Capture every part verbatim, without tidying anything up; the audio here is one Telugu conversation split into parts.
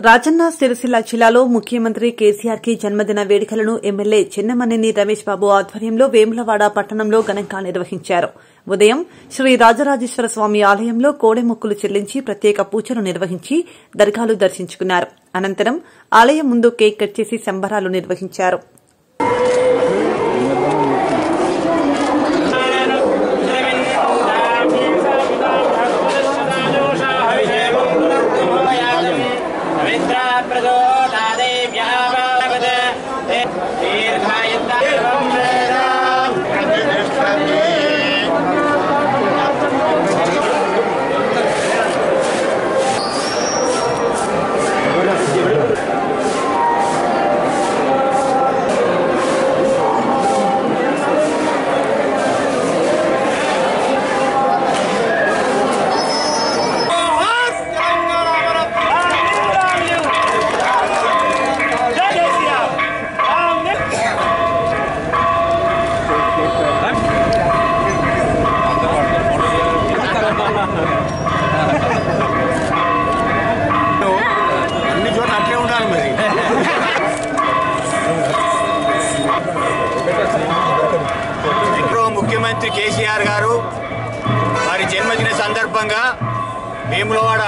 రాజన్న సిరిసిల్ల జిల్లాలో ముఖ్యమంత్రి కేసీఆర్ కి జన్మదిన వేడుకలను ఎమ్మెల్యే చిన్నమనేని రమేష్ బాబు ఆధ్వర్యంలో వేములవాడ పట్టణంలో ఘనంగా నిర్వహించారు. ఉదయం శ్రీ రాజరాజేశ్వర స్వామి ఆలయంలో కోడెమొక్కులు చెల్లించి ప్రత్యేక పూజలు నిర్వహించి దర్గాలు దర్శించుకున్నారు. అనంతరం ఆలయం ముందు కేక్ కట్ చేసి సంబరాలు నిర్వహించారు. ముఖ్యమంత్రి కేసీఆర్ గారు వారి జన్మదిన సందర్భంగా వేములవాడ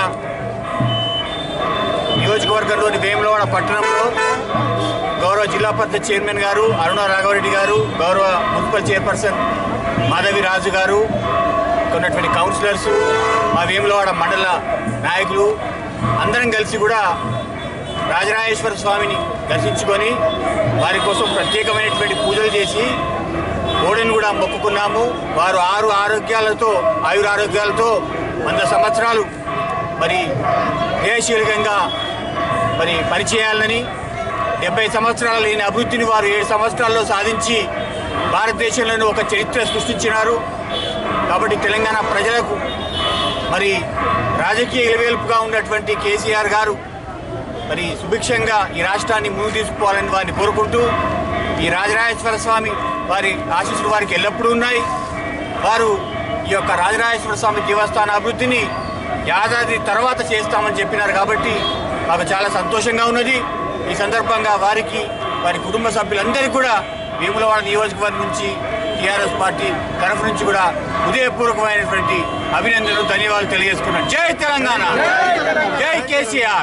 నియోజకవర్గంలోని వేములవాడ పట్టణంలో గౌరవ జిల్లా పరిషత్ చైర్మన్ గారు అరుణ రాఘవరెడ్డి గారు, గౌరవ మున్సిపల్ చైర్పర్సన్ మాధవి రాజు గారు, ఉన్నటువంటి కౌన్సిలర్స్, మా వేములవాడ మండల నాయకులు అందరం కలిసి కూడా రాజరాజేశ్వర స్వామిని దర్శించుకొని వారి కోసం ప్రత్యేకమైనటువంటి పూజలు చేసి కోడెను కూడా మొక్కుకున్నాము. వారు ఆరు ఆరోగ్యాలతో ఆయురారోగ్యాలతో వంద సంవత్సరాలు మరి క్రియాశీలకంగా మరి పనిచేయాలని, డెబ్బై సంవత్సరాలు లేని అభివృద్ధిని వారు ఏడు సంవత్సరాల్లో సాధించి భారతదేశంలోని ఒక చరిత్ర సృష్టించినారు. కాబట్టి తెలంగాణ ప్రజలకు మరి రాజకీయ ఇలవేల్పుగా ఉన్నటువంటి కేసీఆర్ గారు మరి సుభిక్షంగా ఈ రాష్ట్రాన్ని ముందుకు తీసుకుపోవాలని వారిని కోరుకుంటూ, ఈ రాజరాజేశ్వర స్వామి వారి ఆశీస్సులు వారికి ఎల్లప్పుడూ ఉన్నాయి. వారు ఈ యొక్క రాజరాజేశ్వర స్వామి దేవస్థాన అభివృద్ధిని యాదాద్రి తర్వాత చేస్తామని చెప్పినారు. కాబట్టి మాకు చాలా సంతోషంగా ఉన్నది. ఈ సందర్భంగా వారికి వారి కుటుంబ సభ్యులందరికీ కూడా వేములవాడ నియోజకవర్గం నుంచి టీఆర్ఎస్ పార్టీ తరఫు నుంచి కూడా హృదయపూర్వకమైనటువంటి అభినందనలు, ధన్యవాదాలు తెలియజేసుకున్నాను. జై తెలంగాణ, జై కేసీఆర్.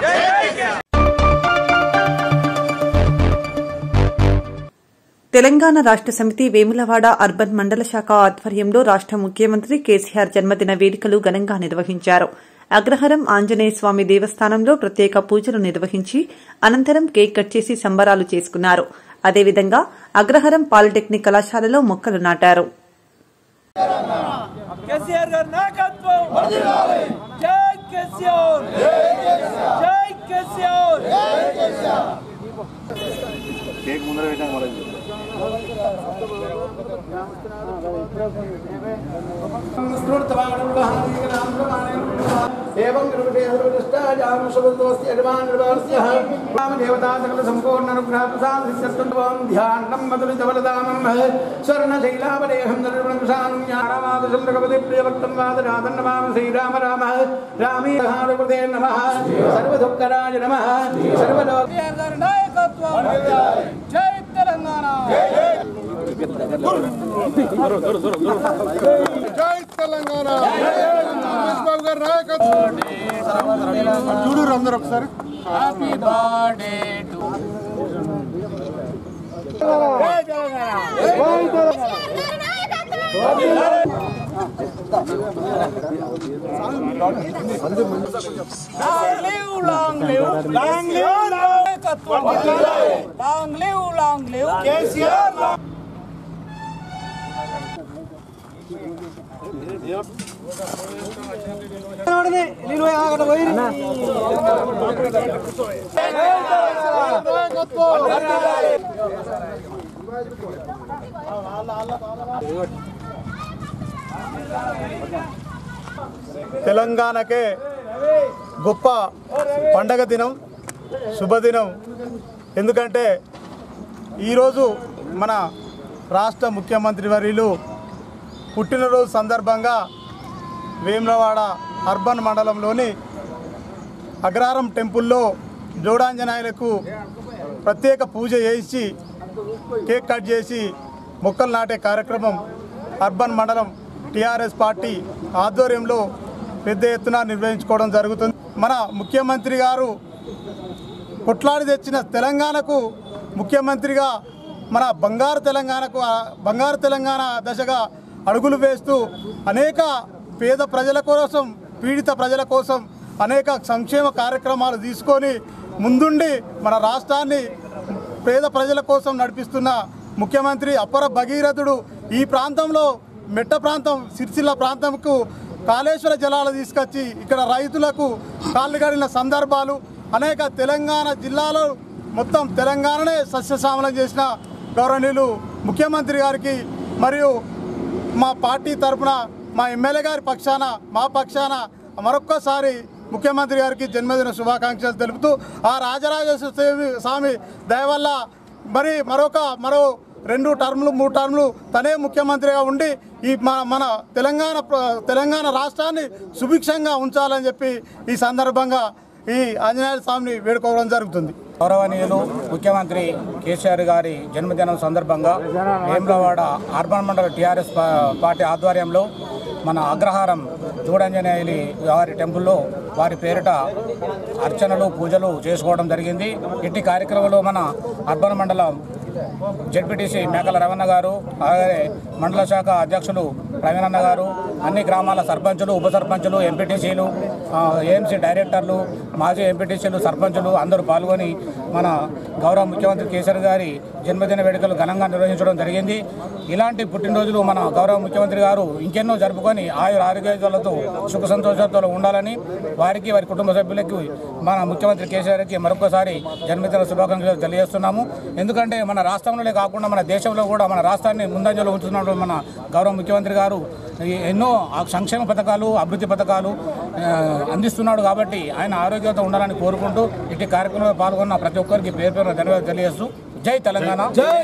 తెలంగాణ రాష్ట సమితి వేములవాడ అర్బన్ మండల శాఖ ఆధ్వర్యంలో రాష్ట ముఖ్యమంత్రి కేసీఆర్ జన్మదిన వేడుకలు ఘనంగా నిర్వహించారు. అగ్రహారం ఆంజనేయ స్వామి దేవస్థానంలో ప్రత్యేక పూజలు నిర్వహించి అనంతరం కేక్ కట్ చేసి సంబరాలు చేసుకున్నారు. అదేవిధంగా అగ్రహారం పాలిటెక్నిక్ కళాశాలలో మొక్కలు నాటారు. కేక్ ముందర పెట్టాం మరి एवं देवता सकल संपूर्ण अनुग्रह प्रसाद ध्यानं मधुरजबलदानं स्वर्णशैलावलेहं निर्वंशानं ज्ञानवादशल्लकपति प्रियभक्तं वादराधन्नमाम श्रीराम राम रामे हारकृते नमः सर्वदुःखराज नमः सर्वलोक जय तेलंगाना जय तेलंगाना చూడు అందరూ ఒకసారి హ్యాపీ బర్త్డే టు జై Telangana long live long live long live long live KCR. తెలంగాణకే గొప్ప పండగ దినం, శుభదినం. ఎందుకంటే ఈరోజు మన రాష్ట్ర ముఖ్యమంత్రి వర్యులు పుట్టినరోజు సందర్భంగా వేములవాడ అర్బన్ మండలంలోని అగ్రహారం టెంపుల్లో జోడాంజనాయులకు ప్రత్యేక పూజ చేసి కేక్ కట్ చేసి మొక్కలు నాటే కార్యక్రమం అర్బన్ మండలం టీఆర్ఎస్ పార్టీ ఆధ్వర్యంలో పెద్ద ఎత్తున నిర్వహించుకోవడం జరుగుతుంది. మన ముఖ్యమంత్రి గారు కొట్లాడి తెచ్చిన తెలంగాణకు ముఖ్యమంత్రిగా మన బంగారు తెలంగాణకు బంగారు తెలంగాణ దశగా అడుగులు వేస్తూ అనేక పేద ప్రజల కోసం పీడిత ప్రజల కోసం అనేక సంక్షేమ కార్యక్రమాలు తీసుకొని ముందుండి మన రాష్ట్రాన్ని పేద ప్రజల కోసం నడిపిస్తున్న ముఖ్యమంత్రి అపర భగీరథుడు. ఈ ప్రాంతంలో మెట్ట ప్రాంతం సిరిసిల్ల ప్రాంతంకు కాళేశ్వర జలాలు తీసుకొచ్చి ఇక్కడ రైతులకు కాళ్ళు గడిన సందర్భాలు అనేక. తెలంగాణ జిల్లాలో మొత్తం తెలంగాణనే సస్యశ్యామలం చేసిన గౌరవనీయులు ముఖ్యమంత్రి గారికి మరియు మా పార్టీ తరఫున మా ఎమ్మెల్యే గారి పక్షాన మా పక్షాన మరొక్కసారి ముఖ్యమంత్రి గారికి జన్మదిన శుభాకాంక్షలు తెలుపుతూ ఆ రాజరాజేశ్వర స్వామి దయ వల్ల మరి మరొక మరో రెండు టర్ములు మూడు టర్ములు తనే ముఖ్యమంత్రిగా ఉండి ఈ మన మన తెలంగాణ తెలంగాణ రాష్ట్రాన్ని సుభిక్షంగా ఉంచాలని చెప్పి ఈ సందర్భంగా ఈ ఆంజనేయ స్వామిని వేడుకోవడం జరుగుతుంది. గౌరవనీయులు ముఖ్యమంత్రి కేసీఆర్ గారి జన్మదినం సందర్భంగా వేములవాడ అర్బన్ మండల టీఆర్ఎస్ పార్టీ ఆధ్వర్యంలో మన అగ్రహారం జోడాంజనేయులి వారి టెంపుల్లో వారి పేరిట అర్చనలు పూజలు చేసుకోవడం జరిగింది. ఇట్టి కార్యక్రమంలో మన అర్బన్ మండలం జెడ్పీటీసీ మేకల రమణ గారు, అలాగే మండల శాఖ అధ్యక్షులు ప్రవీణన్న గారు, అన్ని గ్రామాల సర్పంచులు, ఉప సర్పంచులు, ఎంపీటీసీలు, ఏఎంసీ డైరెక్టర్లు, మాజీ ఎంపీటీసీలు, సర్పంచులు అందరూ పాల్గొని మన గౌరవ ముఖ్యమంత్రి కేసీఆర్ గారి జన్మదిన వేడుకలు ఘనంగా నిర్వహించడం జరిగింది. ఇలాంటి పుట్టినరోజులు మన గౌరవ ముఖ్యమంత్రి గారు ఇంకెన్నో జరుపుకొని ఆయుర ఆరోగ్యాలతో సుఖ సంతోషాలతో ఉండాలని వారికి వారి కుటుంబ సభ్యులకి మన ముఖ్యమంత్రి కేసీఆర్కి మరొకసారి జన్మదిన శుభాకాంక్షలు తెలియజేస్తున్నాము. ఎందుకంటే మన రాష్ట్రంలోనే కాకుండా మన దేశంలో కూడా మన రాష్ట్రాన్ని ముందంజలో ఉంచుతున్న మన గౌరవ ముఖ్యమంత్రి గారు ఎన్నో సంక్షేమ పథకాలు, అభివృద్ధి పథకాలు అందిస్తున్నాడు. కాబట్టి ఆయన ఆరోగ్యంతో ఉండాలని కోరుకుంటూ ఇట్టి కార్యక్రమంలో పాల్గొన్న ప్రతి ఒక్కరికి పేరు పేరు ధన్యవాదాలు తెలియజేస్తూ జై తెలంగాణ.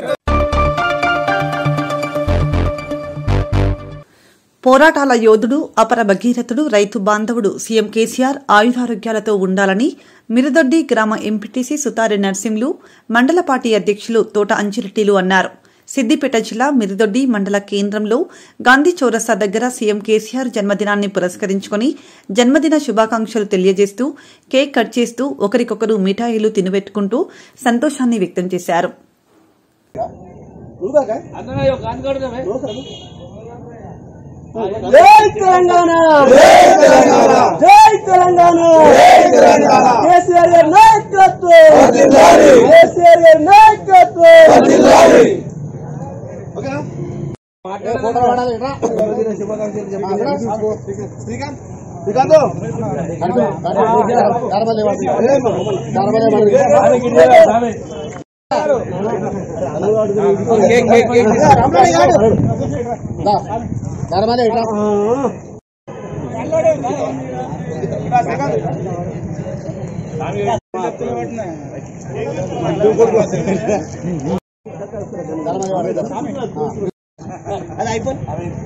పోరాటాల యోధుడు, అపర భగీరథుడు, రైతు బాంధవుడు సీఎం కేసీఆర్ ఆయురారోగ్యాలతో ఉండాలని మిరుదొడ్డి గ్రామ ఎంపీటీసీ సుతారి నర్సింలు, మండల పార్టీ అధ్యక్షులు తోట అంజిరెడ్డిలు అన్నారు. సిద్దిపేట జిల్లా మిరుదొడ్డి మండల కేంద్రంలో గాంధీ చౌరస్తా దగ్గర సీఎం కేసీఆర్ జన్మదినాన్ని పురస్కరించుకుని జన్మదిన శుభాకాంక్షలు తెలియజేస్తూ కేక్ కట్ చేస్తూ ఒకరికొకరు మిఠాయిలు తినబెట్టుకుంటూ సంతోషాన్ని వ్యక్తం చేశారు. జై తెలంగాణ, జై తెలంగాణ, జై తెలంగాణ, జై తెలంగాణ. కేసీఆర్ గారి నాయకత్వం వర్ధిల్లాలి, కేసీఆర్ గారి నాయకత్వం వర్ధిల్లాలి. ఓకేనా? మాట్లాడే ఫోటో పడాలి రా. శుభాకాంక్షలు చెప్పండి. శ్రీకాంత్ శ్రీకాంత్ నర్మలే వాడి నర్మలే వాడి కేక్ కేక్ కేక్ నర్మలే యాడు దా నర్మలే ఇట్లా అది అయిపోయి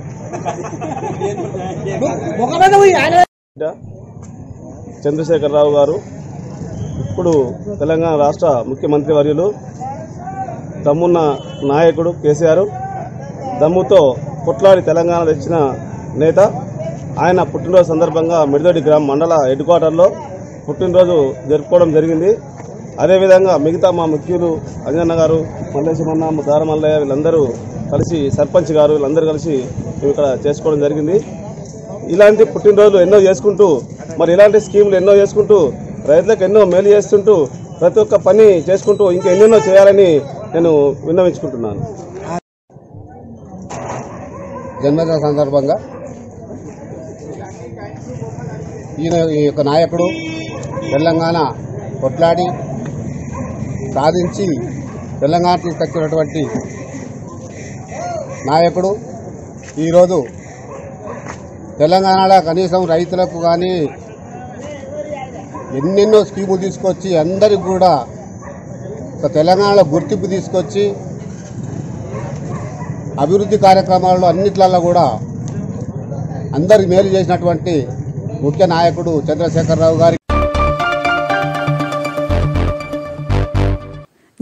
చంద్రశేఖరరావు గారు ఇప్పుడు తెలంగాణ రాష్ట్ర ముఖ్యమంత్రి వర్యులు, దమ్మున్న నాయకుడు కేసీఆర్, దమ్ముతో కొట్లాడి తెలంగాణ తెచ్చిన నేత. ఆయన పుట్టినరోజు సందర్భంగా మిడిదొడ్డి గ్రామ మండల హెడ్ క్వార్టర్లో పుట్టినరోజు జరుపుకోవడం జరిగింది. అదేవిధంగా మిగతా మా ముఖ్యులు అంజన్న గారు, మల్లేశమన్న, దారమల్లయ్య వీళ్ళందరూ కలిసి, సర్పంచ్ గారు వీళ్ళందరూ కలిసి మేము ఇక్కడ చేసుకోవడం జరిగింది. ఇలాంటి పుట్టినరోజులు ఎన్నో చేసుకుంటూ, మరి ఇలాంటి స్కీములు ఎన్నో చేసుకుంటూ, రైతులకు ఎన్నో మేలు చేస్తుంటూ, ప్రతి ఒక్క పని చేసుకుంటూ ఇంకా ఎన్నెన్నో చేయాలని నేను విన్నవించుకుంటున్నాను. జన్మదిన సందర్భంగా ఈయన ఈ యొక్క నాయకుడు తెలంగాణ కొట్లాడి సాధించి తెలంగాణ తీసుకొచ్చినటువంటి నాయకుడు. ఈరోజు తెలంగాణలో కనీసం రైతులకు కానీ ఎన్నెన్నో స్కీములు తీసుకొచ్చి అందరికి కూడా ఒక తెలంగాణలో గుర్తింపు తీసుకొచ్చి అభివృద్ధి కార్యక్రమాల్లో అన్నిట్లలో కూడా అందరికి మేలు చేసినటువంటి ముఖ్య నాయకుడు చంద్రశేఖరరావు గారి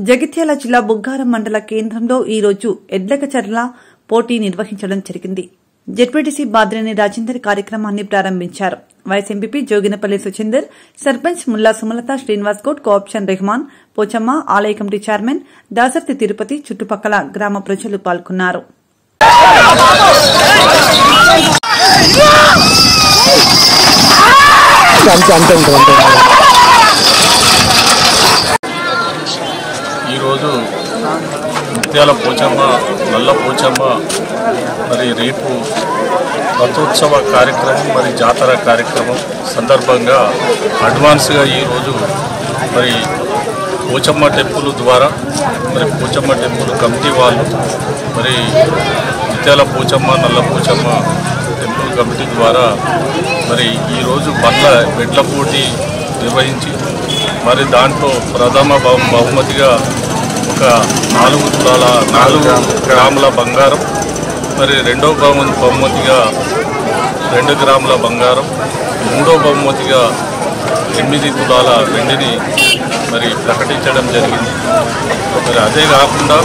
జగిత్యాల జిల్లా బుగ్గారం మండల కేంద్రంలో ఈ రోజు ఎడ్లకచర్ల పోటీ నిర్వహించడం జరిగింది. జెడ్పీటీసీ బాద్రేని రాజేందర్ కార్యక్రమాన్ని ప్రారంభించారు. Vice MPP Joginapalli Suchander, sarpanch Mulla Sumalatha, Srinivas Goud, cooption Rehman, Pochamma, ఆలయ కమిటీ చైర్మన్ దాసర్తి తిరుపతి, చుట్టుపక్కల గ్రామ ప్రజలు పాల్గొన్నారు. ఈరోజు ముత్యాల పోచమ్మ, నల్ల పోచమ్మ మరి రేపు రథోత్సవ కార్యక్రమం మరి జాతర కార్యక్రమం సందర్భంగా అడ్వాన్స్గా ఈరోజు మరి పోచమ్మ టెంపుల్ ద్వారా మరి పోచమ్మ టెంపుల్ కమిటీ వాళ్ళు మరి ముత్యాల పోచమ్మ, నల్ల పోచమ్మ టెంపుల్ కమిటీ ద్వారా మరి ఈరోజు బండ్ల బెడ్ల పోటీ నిర్వహించి మరి దాంట్లో ప్రథమ బహుమతిగా ఒక నాలుగు తులాల నాలుగు గ్రాముల బంగారం, మరి రెండవ బహుమతి బహుమతిగా రెండు గ్రాముల బంగారం, మూడో బహుమతిగా ఎనిమిది తులాల వెండిని మరి ప్రకటించడం జరిగింది. మరి అదే కాకుండా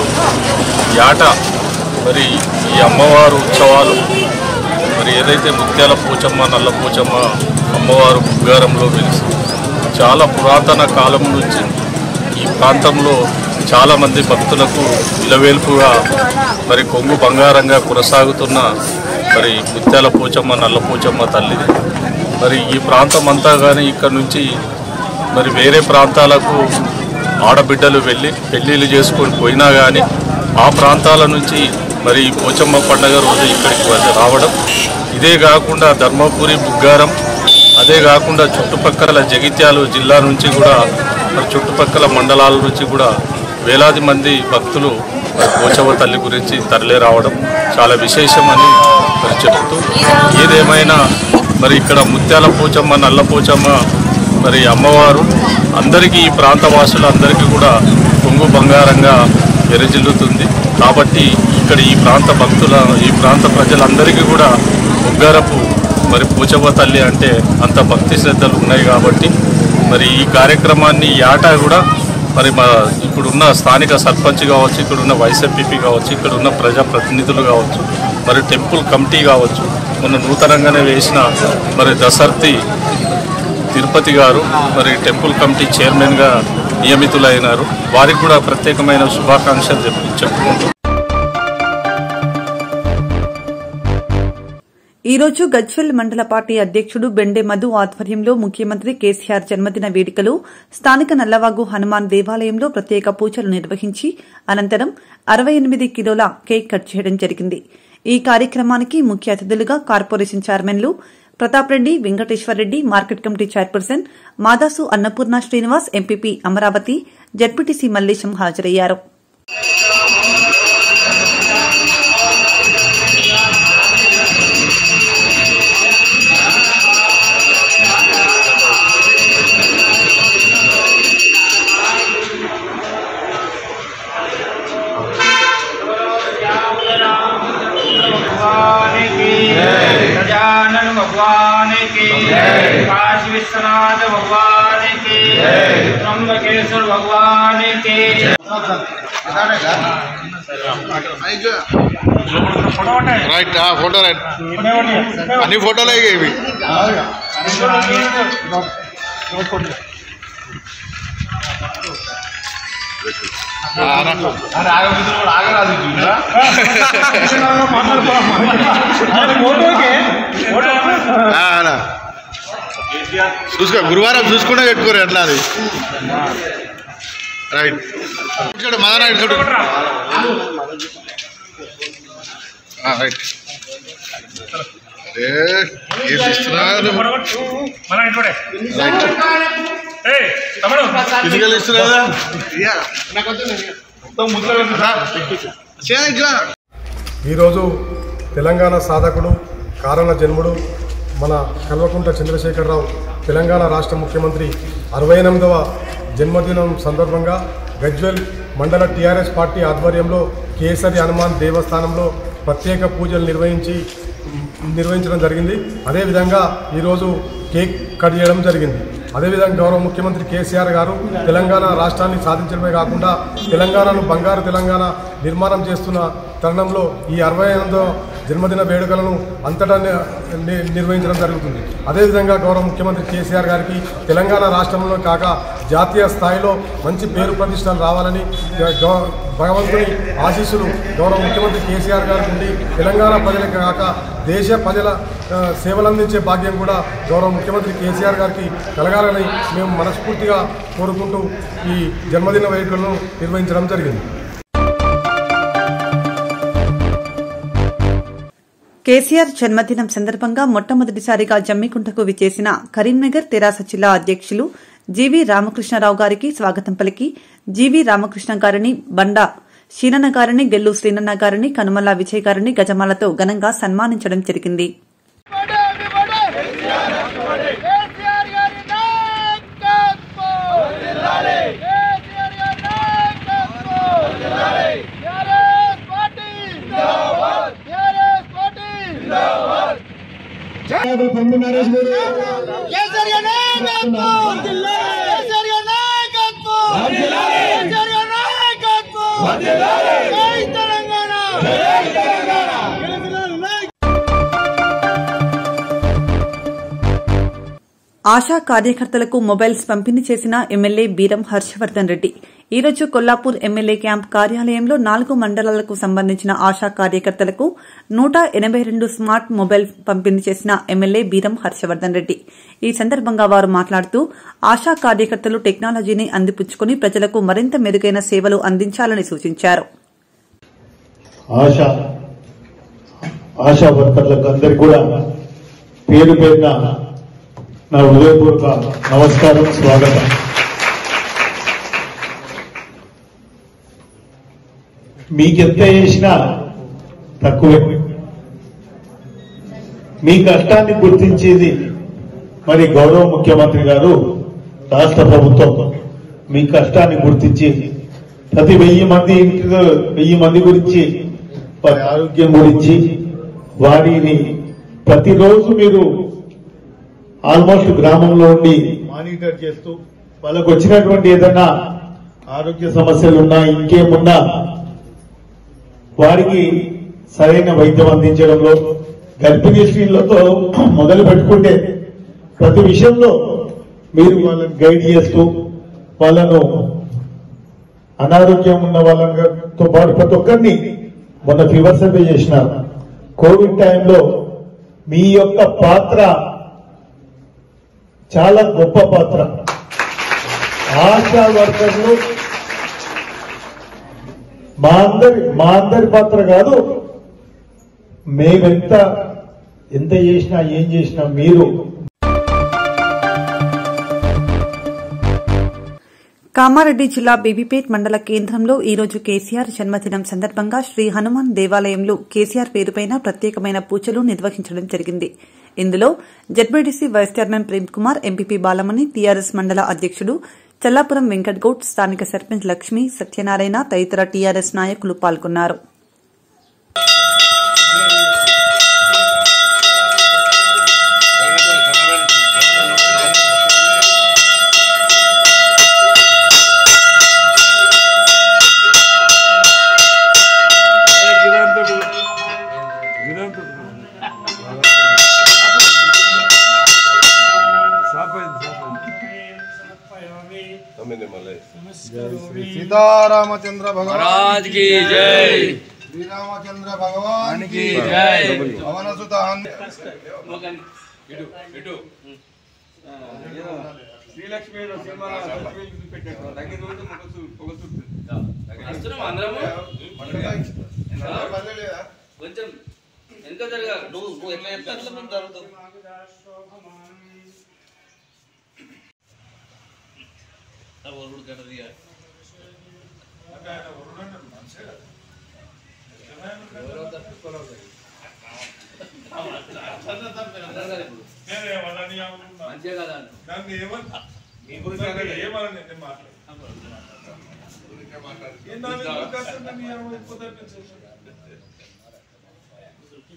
యాట మరి ఈ అమ్మవారు ఉత్సవాలు మరి ఏదైతే ముత్యాల పోచమ్మ, నల్ల పోచమ్మ అమ్మవారు బుగ్గారంలో వెలిసి చాలా పురాతన కాలం నుంచి ఈ ప్రాంతంలో చాలామంది భక్తులకు ఇలవేల్పుగా మరి కొంగు బంగారంగా కొనసాగుతున్న మరి ముత్యాల పోచమ్మ, నల్ల పోచమ్మ తల్లిది. మరి ఈ ప్రాంతం అంతా కానీ ఇక్కడ నుంచి మరి వేరే ప్రాంతాలకు ఆడబిడ్డలు వెళ్ళి పెళ్ళిళ్ళు చేసుకొని పోయినా కానీ ఆ ప్రాంతాల నుంచి మరి ఈ పోచమ్మ పండుగ రోజు ఇక్కడికి రావడం, ఇదే కాకుండా ధర్మపురి, బుగ్గారం, అదే కాకుండా చుట్టుపక్కల జగిత్యాల జిల్లా నుంచి కూడా మరి చుట్టుపక్కల మండలాల నుంచి కూడా వేలాది మంది భక్తులు మరి పోచమ్మ తల్లి గురించి తరలి రావడం చాలా విశేషమని మరి చెబుతూ, ఏదేమైనా మరి ఇక్కడ ముత్యాల పోచమ్మ, నల్ల పోచమ్మ మరి అమ్మవారు అందరికీ ఈ ప్రాంత వాసులందరికీ కూడా కొంగు బంగారంగా ఎరజిల్లుతుంది. కాబట్టి ఇక్కడ ఈ ప్రాంత భక్తుల ఈ ప్రాంత ప్రజలందరికీ కూడా బుగ్గారపు మరి పోచమ్మ తల్లి అంటే అంత భక్తి శ్రద్ధలు ఉన్నాయి. కాబట్టి మరి ఈ కార్యక్రమాన్ని ఈ ఆట కూడా మరి మా ఇప్పుడున్న స్థానిక సర్పంచ్ కావచ్చు, ఇక్కడున్న వైస్ ఎంపీపీ కావచ్చు, ఇక్కడున్న ప్రజాప్రతినిధులు కావచ్చు, మరి టెంపుల్ కమిటీ కావచ్చు, మొన్న నూతనంగానే వేసిన మరి దసర్తి తిరుపతి గారు మరి టెంపుల్ కమిటీ చైర్మన్గా నియమితులైనారు. వారికి కూడా ప్రత్యేకమైన శుభాకాంక్షలు చెప్పు చెప్పుకుంటూ ఈ రోజు గజ్వెల్ మండల పార్టీ అధ్యక్షుడు బెండే మధు ఆధ్వర్యంలో ముఖ్యమంత్రి కేసీఆర్ జన్మదిన వేడుకలు స్థానిక నల్లవాగు హనుమాన్ దేవాలయంలో ప్రత్యేక పూజలు నిర్వహించి అనంతరం అరవై ఎనిమిది కిలోల కేక్ కట్ చేయడం జరిగింది. ఈ కార్యక్రమానికి ముఖ్య అతిథులుగా కార్పొరేషన్ చైర్మన్లు Pratap Reddy, Venkateswarareddy, market committee chairperson Madasu Annapurna Srinivas, MPP Amaravathi, ZPTC Mallesham హాజరయ్యారు. भगवान की काशी विश्वनाथ भगवान की त्र्यंबकेश्वर भगवान की రైట్ ఫోటో రైట్ అన్ని ఫోటోలే ఇవి చూసుకో గురువారం చూసుకుంటే పెట్టుకోరు ఎట్లా అది రైట్ మదన రైట్ ఫిజికల్ ఇస్తున్నా ఈరోజు తెలంగాణ సాధకుడు, కారణ జన్ముడు మన కల్వకుంట్ల చంద్రశేఖరరావు తెలంగాణ రాష్ట్ర ముఖ్యమంత్రి అరవై ఎనిమిదవ జన్మదినం సందర్భంగా గజ్వెల్ మండల టీఆర్ఎస్ పార్టీ ఆధ్వర్యంలో కేసరి హనుమాన్ దేవస్థానంలో ప్రత్యేక పూజలు నిర్వహించి నిర్వహించడం జరిగింది. అదేవిధంగా ఈరోజు కేక్ కట్ చేయడం జరిగింది. అదేవిధంగా గౌరవ ముఖ్యమంత్రి కేసీఆర్ గారు తెలంగాణ రాష్ట్రాన్ని సాధించడమే కాకుండా తెలంగాణను బంగారు తెలంగాణ నిర్మాణం చేస్తున్న తరుణంలో ఈ అరవై ఎనిమిదో జన్మదిన వేడుకలను అంతటా నిర్వహించడం జరుగుతుంది. అదేవిధంగా గౌరవ ముఖ్యమంత్రి కేసీఆర్ గారికి తెలంగాణ రాష్ట్రంలో కాక జాతీయ స్థాయిలో మంచి పేరు ప్రతిష్టలు రావాలని భగవంతుని ఆశీస్సులు గౌరవ ముఖ్యమంత్రి కేసీఆర్ గారికి ఉండి తెలంగాణ ప్రజలకు కాక దేశ ప్రజల సేవలందించే భాగ్యం కూడా గౌరవ ముఖ్యమంత్రి కేసీఆర్ గారికి కలగాలని మేము మనస్ఫూర్తిగా కోరుకుంటూ ఈ జన్మదిన వేడుకలను నిర్వహించడం జరిగింది. కేసీఆర్ జన్మదినం సందర్భంగా మొట్టమొదటిసారిగా జమ్మికుంటకు విచ్చేసిన కరీంనగర్ తెరాస జిల్లా అధ్యక్షులు జీవీ రామకృష్ణరావు గారికి స్వాగతం పలికి జీవీ రామకృష్ణ గారిని బండా శీనన్న గారిని గెల్లు శ్రీనన్న గారిని కనుమల విజయ్ గారిని గజమాలతో ఘనంగా సన్మానించడం జరిగింది. ఆశా కార్యకర్తలకు మొబైల్స్ పంపిణీ చేసిన ఎమ్మెల్యే బీరం హర్షవర్దన్ రెడ్డి ఈరోజు కొల్లాపూర్ ఎమ్మెల్యే క్యాంప్ కార్యాలయంలో నాలుగు మండలాలకు సంబంధించిన ఆశా కార్యకర్తలకు నూట ఎనబై రెండు స్మార్ట్ మొబైల్ పంపిణీ చేసిన ఎమ్మెల్యే బీరం హర్షవర్దన్ రెడ్డి ఈ సందర్భంగా వారు మాట్లాడుతూ ఆశా కార్యకర్తలు టెక్నాలజీని అందిపుచ్చుకుని ప్రజలకు మరింత మెరుగైన సేవలు అందించాలని సూచించారు. ఆశా వర్కర్లకు అందరికీ కూడా పేరు పేరున నా హృదయపూర్వక నమస్కారం, స్వాగతం. మీకెంత చేసినా తక్కువే. మీ కష్టాన్ని గుర్తించేది మరి గౌరవ ముఖ్యమంత్రి గారు, రాష్ట్ర ప్రభుత్వం మీ కష్టాన్ని గుర్తించి ప్రతి వెయ్యి మంది ఇంటిలో వెయ్యి మంది గురించి వారి ఆరోగ్యం గురించి వారిని ప్రతిరోజు మీరు ఆల్మోస్ట్ గ్రామంలో ఉండి మానిటర్ చేస్తూ వాళ్ళకు వచ్చినటువంటి ఏదైనా ఆరోగ్య సమస్యలున్నా ఇంకేమున్నా వారికి సరైన వైద్యం అందించడంలో గర్భిణీ స్త్రీలతో మొదలు పెట్టుకుంటే ప్రతి విషయంలో మీరు వాళ్ళని గైడ్ చేస్తూ వాళ్ళను అనారోగ్యం ఉన్న వాళ్ళతో పాటు ప్రతి ఒక్కరిని మొన్న ఫీవర్ సర్వే చేసినారు. కోవిడ్ టైంలో మీ యొక్క పాత్ర చాలా గొప్ప పాత్ర. ఆశా వర్కర్లు మా అందరి మా అందరి పాత్ర కాదు. మేమెంత ఎంత చేసినా ఏం చేసినా మీరు. కామారెడ్డి జిల్లా బేబీపేట్ మండల కేంద్రంలో ఈరోజు కేసీఆర్ జన్మదినం సందర్భంగా శ్రీ హనుమాన్ దేవాలయంలో కేసీఆర్ పేరుపైన ప్రత్యేకమైన పూజలు నిర్వహించడం జరిగింది. ఇందులో ZPTC vice chairman Prem Kumar, MPP Balamani, TRS మండల అధ్యకుడు చల్లాపురం వెంకట్గౌడ్, స్థానిక సర్పంచ్ లక్ష్మీ, సత్యనారాయణ తదితర టీఆర్ఎస్ నాయకులు పాల్గొన్నారు. सीतारामचंद्र भगवान की जय, श्री रामचंद्र भगवान की जय. पवन सुत శ్రీలక్ష్మి కొంచెం ఎంత జరగా నువ్వు ఎట్లా చెప్తా జరుగుతుంది. మంచిగా కదా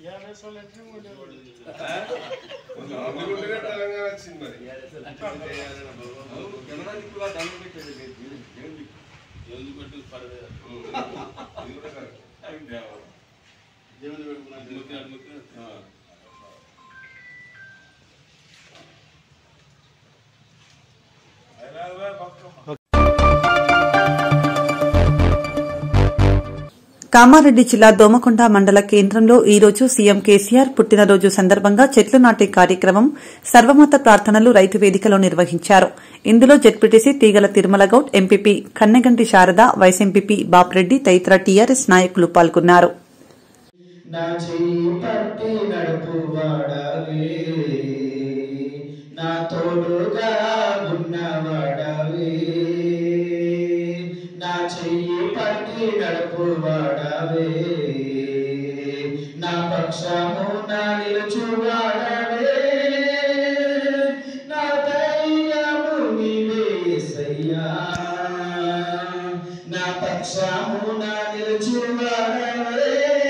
కామారెడ్డి జిల్లా దోమకొండ మండల కేంద్రంలో ఈ రోజు సీఎం కేసీఆర్ పుట్టినరోజు సందర్భంగా చెట్లు నాటే కార్యక్రమం సర్వమత ప్రార్థనలు రైతు వేదికలో నిర్వహించారు. ఇందులో ZPTC Teegala Tirumala Goud, MPP Kanneganti Sharada, vice MPP Bapireddy తదితర టీఆర్ఎస్ నాయకులు పాల్గొన్నారు. నడుపువాడవే నా పక్షము నా నిలుచువాడవే నా ధైర్యము నీవే యేసయ్యా నా పక్షము నా నిలుచువాడవే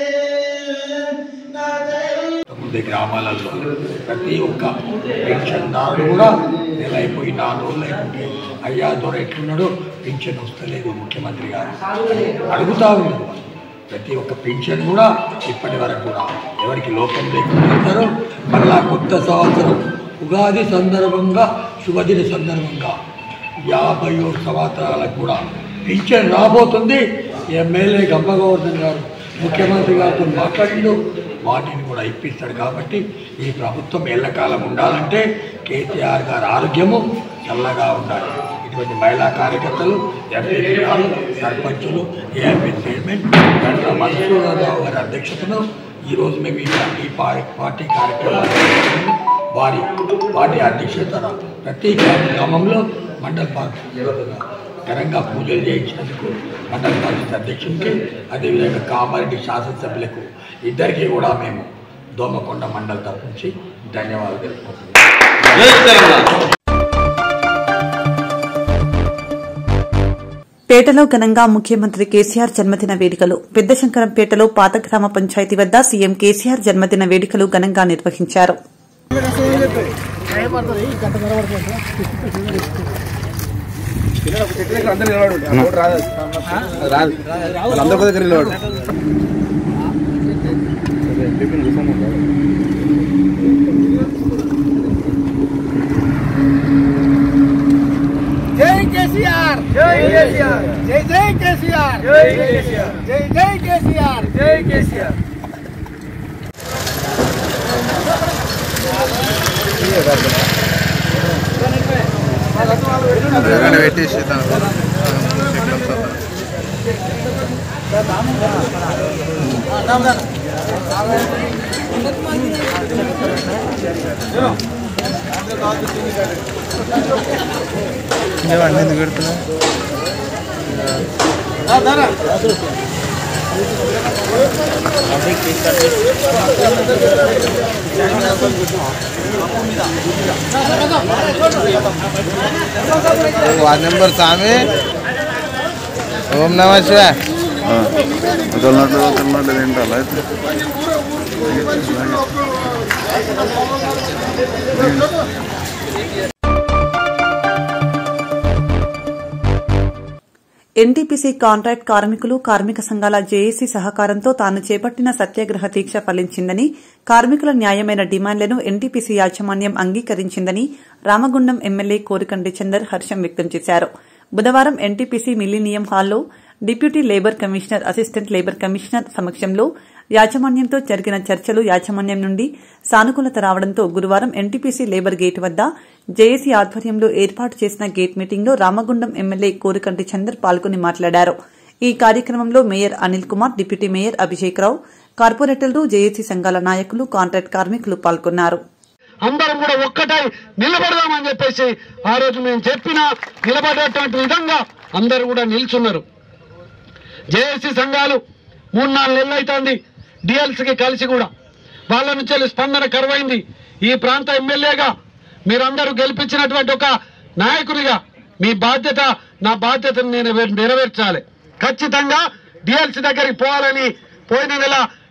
నా ధైర్యం గ్రామాలలో ప్రతి ఒక్క పెన్షన్దారులు కూడా నెల అయిపోయి నాలుగు రోజులు అయిపోయి అయ్యా దొర ఎట్లున్నాడో పెన్షన్ వస్తలేదు ముఖ్యమంత్రి గారు అడుగుతా ఉన్నారు. ప్రతి ఒక్క పెన్షన్ కూడా ఇప్పటి వరకు కూడా ఎవరికి లోపం లేకుండా మళ్ళా కొత్త సంవత్సరం ఉగాది సందర్భంగా శుభదిన సందర్భంగా యాభై ఏడు సంవత్సరాలకు కూడా పెన్షన్ రాబోతుంది. ఎమ్మెల్యే గంపగోవర్ధన్ గారు ముఖ్యమంత్రి గారితో మాట్లాడిండు, వాటిని కూడా ఇప్పిస్తాడు. కాబట్టి ఈ ప్రభుత్వం ఎల్లకాలం ఉండాలంటే కేసీఆర్ గారి ఆరోగ్యము చల్లగా ఉండాలి. ఇటువంటి మహిళా కార్యకర్తలు, ఎంపీలు, సర్పంచులు, ఏఎంపీ చైర్మన్ గంట మధుసూదనరావు గారి అధ్యక్షతను ఈరోజు మేము ఈ పార్టీ కార్యక్రమాలు వారి పార్టీ అధ్యక్షతన ప్రతి గ్రామంలో మండల పార్టీ ఘనంగా పూజలు చేయించినందుకు మండల పార్టీ అధ్యక్షునికి, అదేవిధంగా కామారెడ్డి శాసనసభ్యులకు ఇద్దరికీ కూడా మేము దోమకొండ మండల తరఫు నుంచి ధన్యవాదాలు తెలుపుకుంటున్నాం. పేటలో ఘనంగా ముఖ్యమంత్రి కేసీఆర్ జన్మదిన వేడుకలు. పెద్దశంకరంపేటలో పాత గ్రామ పంచాయతీ వద్ద సీఎం కేసీఆర్ జన్మదిన వేడుకలు ఘనంగా నిర్వహించారు. జై కేసీఆర్, జై కేసీఆర్, జై జై కేసీఆర్, జై కేసీఆర్, జై జై కేసీఆర్, జై కేసీఆర్. ఎందుకు పెడుతున్నా వార్డ్ నెంబర్ స్వామి ఓం నమ శివాయ వదలనట్లు వదలనట్లు ఏంటాలా ఎన్టీపీసీ కాంట్రాక్ట్ కార్మికులు, కార్మిక సంఘాల జేఏసీ సహకారంతో తాను చేపట్టిన సత్యాగ్రహ దీక్ష ఫలించిందని, కార్మికుల న్యాయమైన డిమాండ్లను ఎన్టీపీసీ యాజమాన్యం అంగీకరించిందని రామగుండం ఎమ్మెల్యే కోరికంటి చందర్ హర్షం వ్యక్తం చేశారు. బుధవారం ఎన్టీపీసీ మిలీనియం హాల్లో deputy labour commissioner, assistant labour commissioner సమక్షంలో యాజమాన్యంతో జరిగిన చర్చలు యాజమాన్యం నుండి సానుకూలత రావడంతో గురువారం ఎన్టీపీసీ లేబర్ గేట్ వద్ద జేఏసీ ఆధ్వర్యంలో ఏర్పాటు చేసిన గేట్ మీటింగ్లో రామగుండం ఎమ్మెల్యే కోరికంటి చందర్ పాల్గొని మాట్లాడారు. ఈ కార్యక్రమంలో mayor Anil Kumar, deputy mayor Abhishek Rao, కార్పొరేటర్లు, జేఏసీ సంఘాల నాయకులు, కాంట్రాక్ట్ కార్మికులు పాల్గొన్నారు. అందరం కూడా ఒక్కటై నిలబడదామని చెప్పేసి ఆ రోజు మేము చెప్పిన నిలబడేటువంటి విధంగా అందరూ కూడా నిల్చున్నారు. జేఏసీ సంఘాలు మూడు నాలుగు నెలలు అవుతుంది డిఎల్సీకి కలిసి కూడా వాళ్ళ నుంచి స్పందన కరువైంది. ఈ ప్రాంత ఎమ్మెల్యేగా మీరందరూ గెలిపించినటువంటి ఒక నాయకునిగా మీ బాధ్యత, నా బాధ్యతను నేను నెరవేర్చాలి. ఖచ్చితంగా డిఎల్సీ దగ్గరికి పోవాలని పోయిన నెల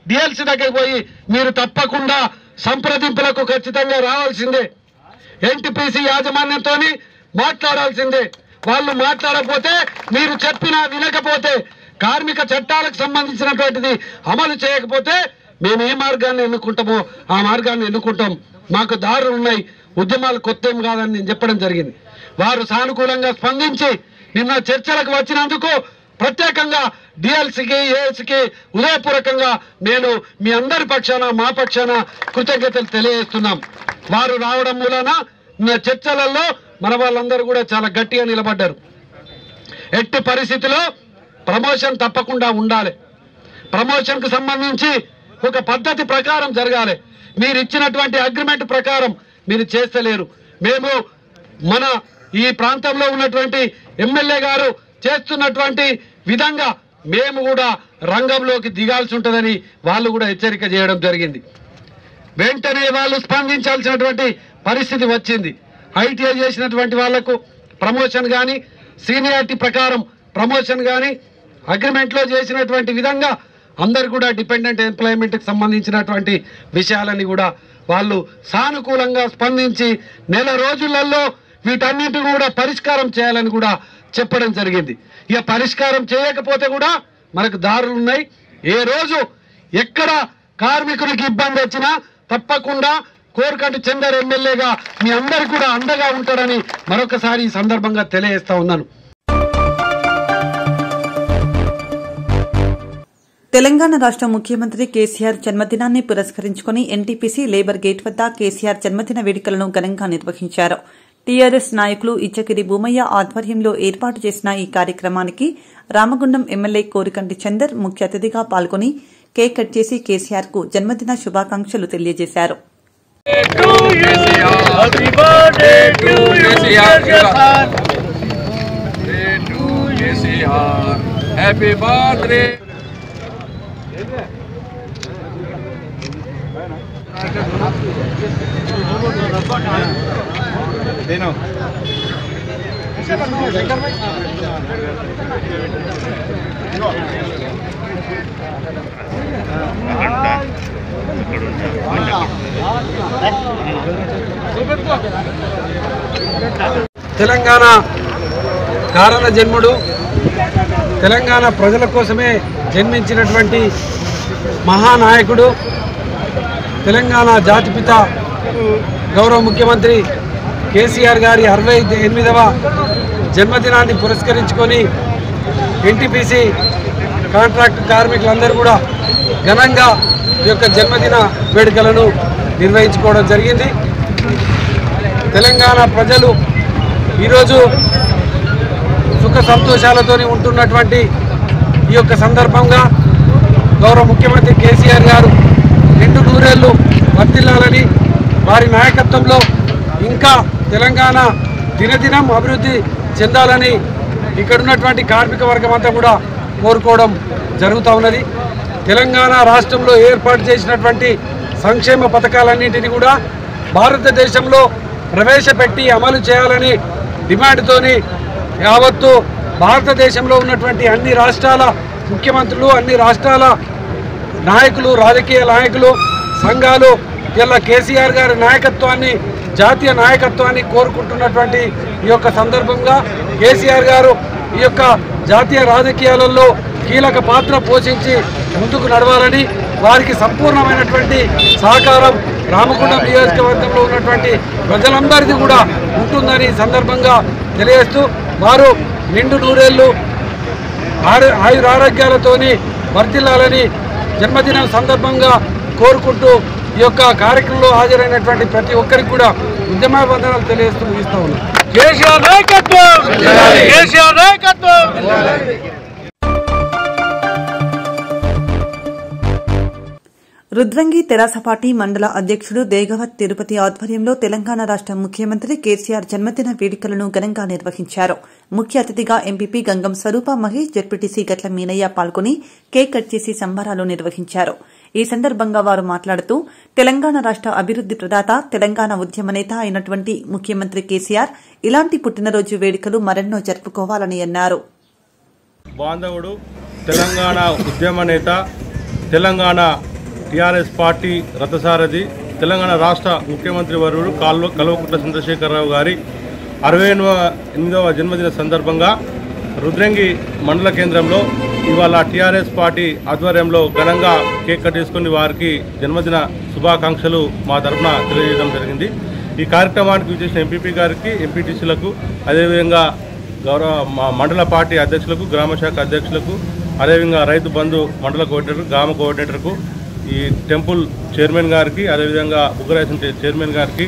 డిఎల్సీ దగ్గరికి పోయి మీరు తప్పకుండా సంప్రదింపులకు ఖచ్చితంగా రావాల్సిందే. ఎన్టీపీసీ యాజమాన్యంతో మాట్లాడాల్సిందే. వాళ్ళు మాట్లాడకపోతే, మీరు చెప్పినా వినకపోతే, కార్మిక చట్టాలకు సంబంధించినటువంటిది అమలు చేయకపోతే మేము ఏ మార్గాన్ని ఎన్నుకుంటామో ఆ మార్గాన్ని ఎన్నుకుంటాం. మాకు దారులు ఉన్నాయి, ఉద్యమాలు కొత్త ఏం కాదని నేను చెప్పడం జరిగింది. వారు సానుకూలంగా స్పందించి నిన్న చర్చలకు వచ్చినందుకు ప్రత్యేకంగా డిఎల్సీకి ఏఎల్సీకి ఉదయపూర్వకంగా నేను మీ అందరి పక్షాన మా పక్షాన కృతజ్ఞతలు తెలియజేస్తున్నాం. వారు రావడం మూలన చర్చలలో మన వాళ్ళందరూ కూడా చాలా గట్టిగా నిలబడ్డారు. ఎట్టి పరిస్థితిలో ప్రమోషన్ తప్పకుండా ఉండాలి. ప్రమోషన్కు సంబంధించి ఒక పద్ధతి ప్రకారం జరగాలి. మీరు ఇచ్చినటువంటి అగ్రిమెంట్ ప్రకారం మీరు చేస్తలేరు. మేము మన ఈ ప్రాంతంలో ఉన్నటువంటి ఎమ్మెల్యే గారు చేస్తున్నటువంటి విధంగా మేము కూడా రంగంలోకి దిగాల్సి ఉంటుందని వాళ్ళు కూడా హెచ్చరిక చేయడం జరిగింది. వెంటనే వాళ్ళు స్పందించాల్సినటువంటి పరిస్థితి వచ్చింది. ఐటీఐ చేసినటువంటి వాళ్లకు ప్రమోషన్ కానీ, సీనియారిటీ ప్రకారం ప్రమోషన్ కానీ అగ్రిమెంట్లో చేసినటువంటి విధంగా అందరు కూడా డిపెండెంట్ ఎంప్లాయ్మెంట్కి సంబంధించినటువంటి విషయాలని కూడా వాళ్ళు సానుకూలంగా స్పందించి నెల రోజులలో వీటన్నిటిని కూడా పరిష్కారం చేయాలని కూడా చెప్పడం జరిగింది. ఇక పరిష్కారం చేయకపోతే కూడా మనకు దారులు ఉన్నాయి. ఏ రోజు ఎక్కడ కార్మికునికి ఇబ్బంది వచ్చినా తప్పకుండా కోరుకంటి చందర్ ఎమ్మెల్యేగా మీ అందరికి కూడా అండగా ఉంటాడని మరొకసారి ఈ సందర్భంగా తెలియజేస్తా ఉన్నాను. తెలంగాణ రాష్ట ముఖ్యమంత్రి కేసీఆర్ జన్మదినాన్ని పురస్కరించుకుని ఎన్టీపీసీ లేబర్ గేట్ వద్ద కేసీఆర్ జన్మదిన వేడుకలను ఘనంగా నిర్వహించారు. టీఆర్ఎస్ నాయకులు ఇచ్చకిరి భూమయ్య ఆధ్వర్యంలో ఏర్పాటు చేసిన ఈ కార్యక్రమానికి రామగుండం ఎమ్మెల్యే కోరికంటి చందర్ ముఖ్య అతిథిగా పాల్గొని కేక్ కట్ చేసి కేసీఆర్ కు జన్మదిన శుభాకాంక్షలు తెలియజేశారు. తెలంగాణ కారణ జన్ముడు, తెలంగాణ ప్రజల కోసమే జన్మించినటువంటి మహానాయకుడు, తెలంగాణ జాతిపిత గౌరవ ముఖ్యమంత్రి కేసీఆర్ గారి అరవై ఎనిమిదవ జన్మదినాన్ని పురస్కరించుకొని ఎన్టీపీసీ కాంట్రాక్ట్ కార్మికులందరూ కూడా ఘనంగా ఈ యొక్క జన్మదిన వేడుకలను నిర్వహించుకోవడం జరిగింది. తెలంగాణ ప్రజలు ఈరోజు సుఖ సంతోషాలతో ఉంటున్నటువంటి ఈ యొక్క సందర్భంగా గౌరవ ముఖ్యమంత్రి కేసీఆర్ గారు రెండు నూరేళ్లు వర్ధిల్లాలని, వారి నాయకత్వంలో ఇంకా తెలంగాణ దినదినం అభివృద్ధి చెందాలని ఇక్కడున్నటువంటి కార్మిక వర్గం అంతా కూడా కోరుకోవడం జరుగుతూ ఉన్నది. తెలంగాణ రాష్ట్రంలో ఏర్పాటు చేసినటువంటి సంక్షేమ పథకాలన్నింటినీ కూడా భారతదేశంలో ప్రవేశపెట్టి అమలు చేయాలని డిమాండ్తోని యావత్తు భారతదేశంలో ఉన్నటువంటి అన్ని రాష్ట్రాల ముఖ్యమంత్రులు, అన్ని రాష్ట్రాల నాయకులు, రాజకీయ నాయకులు, సంఘాలు ఇలా కేసీఆర్ గారి నాయకత్వాన్ని, జాతీయ నాయకత్వాన్ని కోరుకుంటున్నటువంటి ఈ యొక్క సందర్భంగా కేసీఆర్ గారు ఈ యొక్క జాతీయ రాజకీయాలలో కీలక పాత్ర పోషించి ముందుకు నడవాలని, వారికి సంపూర్ణమైనటువంటి సహకారం రామగుండం నియోజకవర్గంలో ఉన్నటువంటి ప్రజలందరిది కూడా ఉంటుందని సందర్భంగా తెలియజేస్తూ, వారు నిండు నూరేళ్లు ఆయురారోగ్యాలతోని వర్ధిల్లాలని జన్మదినం సందర్భంగా కోరుకుంటూ ఈ యొక్క కార్యక్రమంలో హాజరైనటువంటి ప్రతి ఒక్కరికి కూడా ఉద్యమాభివందనాలు తెలియజేస్తూ ముగిస్తూ ఉన్నాం. కేసీఆర్ నాయకత్వం, కేసీఆర్ నాయకత్వం. రుద్రంగి తెరాస పార్టీ మండల అధ్యక్షుడు దేగవత్ తిరుపతి ఆధ్వర్యంలో తెలంగాణ రాష్ట ముఖ్యమంత్రి కేసీఆర్ జన్మదిన వేడుకలను ఘనంగా నిర్వహించారు. ముఖ్య అతిథిగా ఎంపీపీ గంగం స్వరూప మహేష్, జెడ్పీటీసీ గట్ల మీనయ్య పాల్గొని కేక్ కట్ చేసి సంబరాలు నిర్వహించారు. ఈ సందర్భంగా వారు మాట్లాడుతూ తెలంగాణ రాష్ట అభివృద్ది ప్రదాత, తెలంగాణ ఉద్యమ నేత అయినటువంటి ముఖ్యమంత్రి కేసీఆర్ ఇలాంటి పుట్టినరోజు వేడుకలు మరెన్నో జరుపుకోవాలని అన్నారు. బాంధవుడు, తెలంగాణ ఉద్యమ నేత, తెలంగాణ టీఆర్ఎస్ పార్టీ రథసారథి తెలంగాణ రాష్ట్ర ముఖ్యమంత్రి వర్యుడు కాల్వ కల్వకుంట్ల చంద్రశేఖరరావు గారి అరవై ఎనిమిదవ జన్మదిన సందర్భంగా రుద్రంగి మండల కేంద్రంలో ఇవాళ టీఆర్ఎస్ పార్టీ ఆధ్వర్యంలో ఘనంగా కేక్ కట్ చేసుకుని వారికి జన్మదిన శుభాకాంక్షలు మా తరఫున తెలియజేయడం జరిగింది. ఈ కార్యక్రమానికి విచ్చేసిన ఎంపీపీ గారికి, ఎంపీటీసీలకు, అదేవిధంగా గౌరవ మా మండల పార్టీ అధ్యక్షులకు, గ్రామ శాఖ అధ్యక్షులకు, అదేవిధంగా రైతు బంధు మండల కోఆర్డినేటర్, గ్రామ కోఆర్డినేటర్కు, ఈ టెంపుల్ చైర్మన్ గారికి, అదేవిధంగా ఉగ్రరైతు చైర్మన్ గారికి,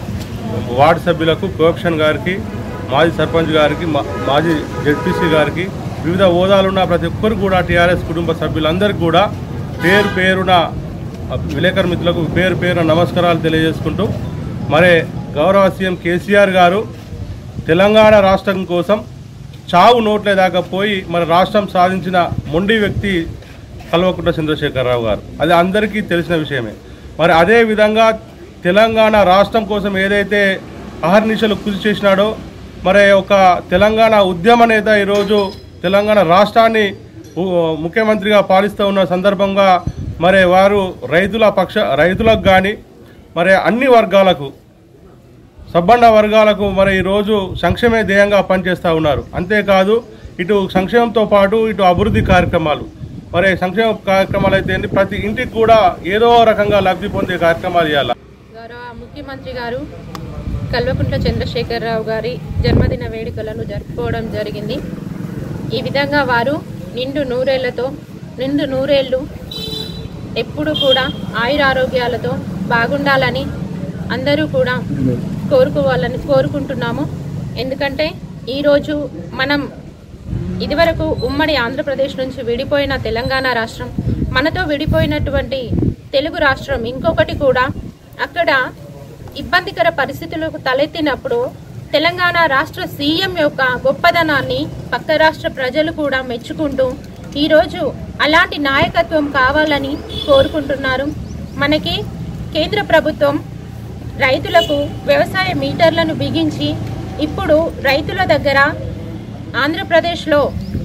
వార్డు సభ్యులకు, కోఆప్షన్ గారికి, మాజీ సర్పంచ్ గారికి, మాజీ జెడ్పీసీ గారికి, వివిధ హోదాలున్న ప్రతి ఒక్కరు కూడా టీఆర్ఎస్ కుటుంబ సభ్యులందరికీ కూడా పేరు పేరున విలేకరు మిత్రులకు పేరు పేరున నమస్కారాలు తెలియజేసుకుంటూ, మరి గౌరవ సీఎం కేసీఆర్ గారు తెలంగాణ రాష్ట్రం కోసం చావు నోట్లే దాకా పోయి మరి రాష్ట్రం సాధించిన మొండి వ్యక్తి కల్వకుంట్ల చంద్రశేఖరరావు గారు. అది అందరికీ తెలిసిన విషయమే. మరి అదే విధంగా తెలంగాణ రాష్ట్రం కోసం ఏదైతే అహర్నిశలు కృషి చేసినాడో, మరి ఒక తెలంగాణ ఉద్యమ నేత ఈరోజు తెలంగాణ రాష్ట్రాన్ని ముఖ్యమంత్రిగా పాలిస్తూ ఉన్న సందర్భంగా మరి వారు రైతుల పక్ష రైతులకు కానీ మరి అన్ని వర్గాలకు, సబ్బండ వర్గాలకు మరి ఈరోజు సంక్షేమే ధ్యేయంగా పనిచేస్తూ ఉన్నారు. అంతేకాదు ఇటు సంక్షేమంతో పాటు ఇటు అభివృద్ధి కార్యక్రమాలు, మరి సంక్షేమ కార్యక్రమాలు అయితే ప్రతి ఇంటికి కూడా ఏదో రకంగా లబ్ధి పొందే కార్యక్రమాలు చేయాలి. గౌరవ ముఖ్యమంత్రి గారు కల్వకుంట్ల చంద్రశేఖరరావు గారి జన్మదిన వేడుకలను జరుపుకోవడం జరిగింది. ఈ విధంగా వారు నిండు నూరేళ్లతో నిండు నూరేళ్లు ఎప్పుడు కూడా ఆయురారోగ్యాలతో బాగుండాలని అందరూ కూడా కోరుకోవాలని కోరుకుంటున్నాము. ఎందుకంటే ఈరోజు మనం ఇదివరకు ఉమ్మడి ఆంధ్రప్రదేశ్ నుంచి విడిపోయిన తెలంగాణ రాష్ట్రం, మనతో విడిపోయినటువంటి తెలుగు రాష్ట్రం ఇంకొకటి కూడా అక్కడ ఇబ్బందికర పరిస్థితులకు తలెత్తినప్పుడు తెలంగాణ రాష్ట్ర సీఎం యొక్క గొప్పదనాన్ని పక్క రాష్ట్ర ప్రజలు కూడా మెచ్చుకుంటూ ఈరోజు అలాంటి నాయకత్వం కావాలని కోరుకుంటున్నారు. మనకి కేంద్ర ప్రభుత్వం రైతులకు వ్యవసాయ మీటర్లను బిగించి ఇప్పుడు రైతుల దగ్గర ఆంధ్రప్రదేశ్లో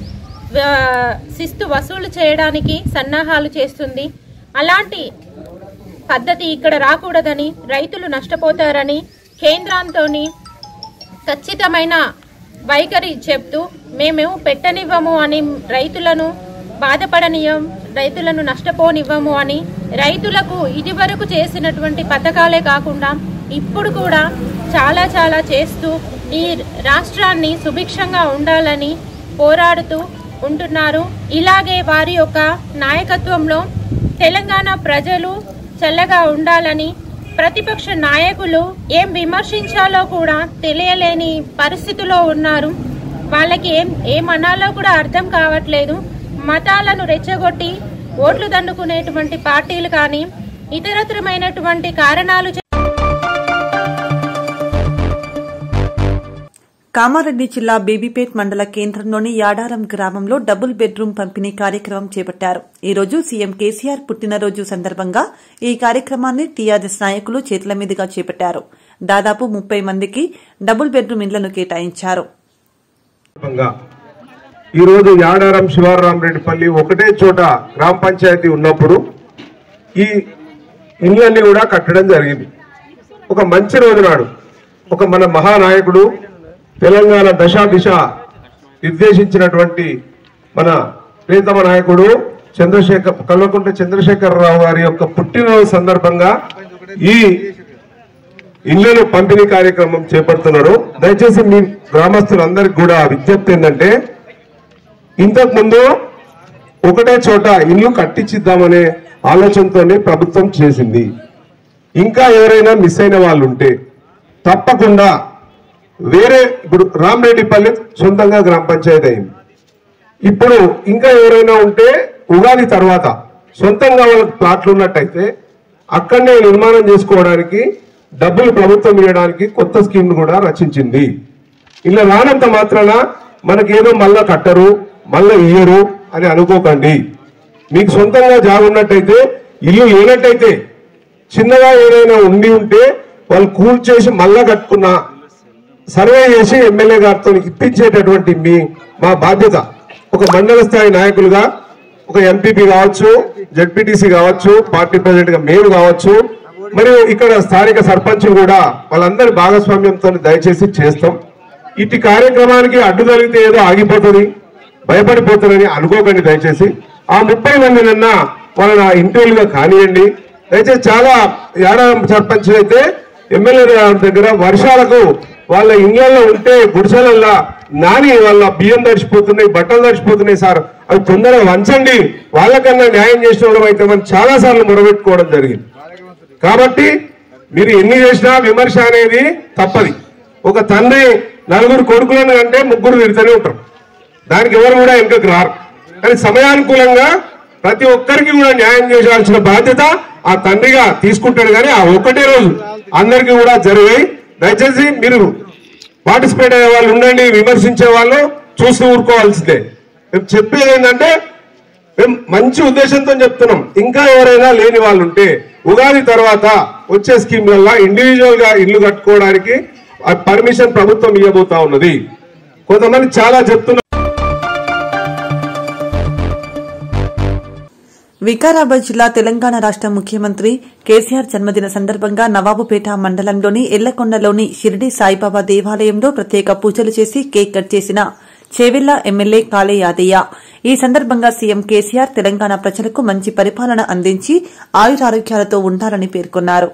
శిస్తు వసూలు చేయడానికి సన్నాహాలు చేస్తుంది. అలాంటి పద్ధతి ఇక్కడ రాకూడదని, రైతులు నష్టపోతారని కేంద్రంతో ఖచ్చితమైన వైఖరి చెప్తూ మేము పెట్టనివ్వము అని, రైతులను బాధపడనియం, రైతులను నష్టపోనివ్వము అని రైతులకు ఇదివరకు చేసినటువంటి పథకాలే కాకుండా ఇప్పుడు కూడా చాలా చాలా చేస్తూ ఈ రాష్ట్రాన్ని సుభిక్షంగా ఉండాలని పోరాడుతూ ఉంటున్నారు. ఇలాగే వారి యొక్క నాయకత్వంలో తెలంగాణ ప్రజలు చల్లగా ఉండాలని, ప్రతిపక్ష నాయకులు ఏం విమర్శించాలో కూడా తెలియలేని పరిస్థితిలో ఉన్నారు. వాళ్ళకి ఏం ఏమనాలో కూడా అర్థం కావట్లేదు. మతాలను రెచ్చగొట్టి ఓట్లు దండుకునేటువంటి పార్టీలు కానీ ఇతరత్రమైనటువంటి కారణాలు. కామారెడ్డి జిల్లా బేబీపేట్ మండల కేంద్రంలోని యాడారం గ్రామంలో డబుల్ బెడ్రూమ్ పంపిణీ కార్యక్రమం చేపట్టారు. ఈ రోజు సీఎం కేసీఆర్ పుట్టినరోజు సందర్భంగా ఈ కార్యక్రమాన్ని టీఆర్ఎస్ నాయకులు చేతుల మీదుగా చేపట్టారు. దాదాపు ముప్పై మందికి డబుల్ బెడ్రూమ్ ఇళ్లను కేటాయించారు. ఈ రోజు యాడారం శివారామరెడ్డిపల్లి ఒకటే చోట గ్రామ పంచాయతీ ఉన్నప్పుడు ఈ ఇళ్లన్నీ కూడా కట్టడం జరిగింది. ఒక మంచి రోజు నాడు ఒక మన మహానాయకుడు తెలంగాణ దశా దిశ నిర్దేశించినటువంటి మన ప్రియతమ నాయకుడు చంద్రశేఖర్ కల్వకుంట్ల చంద్రశేఖరరావు గారి యొక్క పుట్టినరోజు సందర్భంగా ఈ ఇళ్లను పంపిణీ కార్యక్రమం చేపడుతున్నారు. దయచేసి మీ గ్రామస్తులందరికీ కూడా విజ్ఞప్తి ఏంటంటే, ఇంతకు ముందు ఒకటే చోట ఇల్లు కట్టించిద్దామనే ఆలోచనతోనే ప్రభుత్వం చేసింది. ఇంకా ఎవరైనా మిస్ అయిన వాళ్ళు ఉంటే తప్పకుండా వేరే, ఇప్పుడు రామరెడ్డిపల్లి సొంతంగా గ్రామ పంచాయతీ అయింది. ఇప్పుడు ఇంకా ఎవరైనా ఉంటే ఉగాది తర్వాత సొంతంగా వాళ్ళకి ప్లాట్లు ఉన్నట్టయితే అక్కడనే నిర్మాణం చేసుకోవడానికి డబ్బులు ప్రభుత్వం ఇవ్వడానికి కొత్త స్కీమ్ కూడా రచించింది. ఇలా రానంత మాత్రాన మనకేదో మళ్ళా కట్టరు, మళ్ళా ఇయ్యరు అని అనుకోకండి. మీకు సొంతంగా జాగ ఉన్నట్టయితే, ఇల్లు లేనట్టయితే, చిన్నగా ఏదైనా ఉండి ఉంటే వాళ్ళు కూల్చేసి మళ్ళా కట్టుకున్నా సర్వే చేసి ఎమ్మెల్యే గారితో ఇప్పించేటటువంటి మీ మా బాధ్యత ఒక మండల స్థాయి నాయకులుగా, ఒక ఎంపీపీ కావచ్చు, జెడ్పీటీసీ కావచ్చు, పార్టీ ప్రెసిడెంట్ గా మేము కావచ్చు, మరియు ఇక్కడ స్థానిక సర్పంచ్ కూడా వాళ్ళందరి భాగస్వామ్యంతో దయచేసి చేస్తాం. ఇటు కార్యక్రమానికి అడ్డు తగిలితే ఏదో ఆగిపోతుంది, భయపడిపోతారని అనుకోకండి. దయచేసి ఆ ముప్పై మందినన్నా వాళ్ళ ఇంటర్వ్యూలుగా కానివ్వండి. దయచేసి చాలా ఏడాది సర్పంచ్ అయితే ఎమ్మెల్యే దగ్గర వర్షాలకు వాళ్ళ ఇళ్లలో ఉంటే గుడిసెలల్లా నాని వాళ్ళ బియ్యం తడిచిపోతున్నాయి, బట్టలు తడిచిపోతున్నాయి సార్, అవి తొందరగా వంచండి, వాళ్ళకన్నా న్యాయం చేసిన వాళ్ళం అయితే మనం చాలా సార్లు మొరబెట్టుకోవడం జరిగింది. కాబట్టి మీరు ఎన్ని చేసినా విమర్శ అనేది తప్పది. ఒక తండ్రి నలుగురు కొడుకులను అంటే ముగ్గురు తిడుతూనే ఉంటారు, దానికి ఎవరు కూడా వెనుకకు రారు. కానీ సమయానుకూలంగా ప్రతి ఒక్కరికి కూడా న్యాయం చేయాల్సిన బాధ్యత ఆ తండ్రిగా తీసుకుంటాడు. కానీ ఆ ఒక్కటే రోజు అందరికీ కూడా జరిగాయి. దయచేసి మీరు పార్టిసిపేట్ అయ్యే వాళ్ళు ఉండండి, విమర్శించే వాళ్ళు చూస్తూ ఊరుకోవాల్సిందే. మేము చెప్పేది ఏంటంటే మేము మంచి ఉద్దేశంతో చెప్తున్నాం. ఇంకా ఎవరైనా లేని వాళ్ళు ఉంటే ఉగాది తర్వాత వచ్చే స్కీమ్లలో ఇండివిజువల్ గా ఇల్లు కట్టుకోవడానికి పర్మిషన్ ప్రభుత్వం ఇవ్వబోతా ఉన్నది. కొంతమంది చాలా చెప్తున్నారు. వికారాబాద్ జిల్లా తెలంగాణ రాష్ట ముఖ్యమంత్రి కేసీఆర్ జన్మదిన సందర్భంగా నవాబుపేట మండలంలోని ఎల్లకొండలోని షిరిడి సాయిబాబా దేవాలయంలో ప్రత్యేక పూజలు చేసి కేక్ కట్ చేసిన చేవెళ్ల ఎమ్మెల్యే కాళే యాదయ్య. ఈ సందర్భంగా సీఎం కేసీఆర్ తెలంగాణ ప్రజలకు మంచి పరిపాలన అందించి ఆయురారోగ్యాలతో ఉండాలని పేర్కొన్నారు.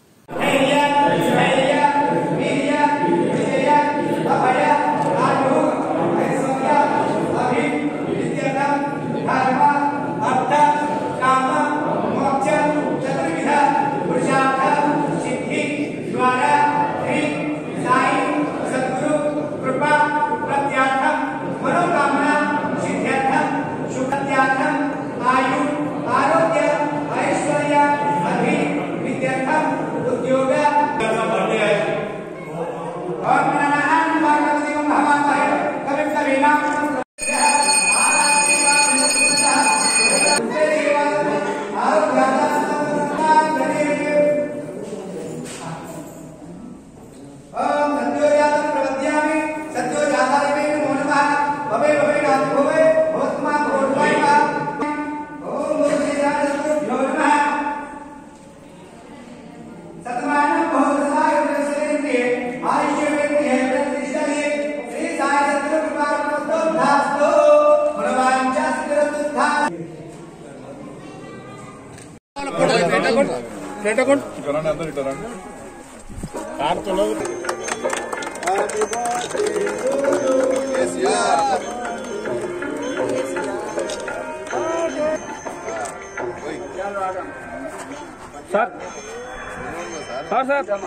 సార్ సార్ సార్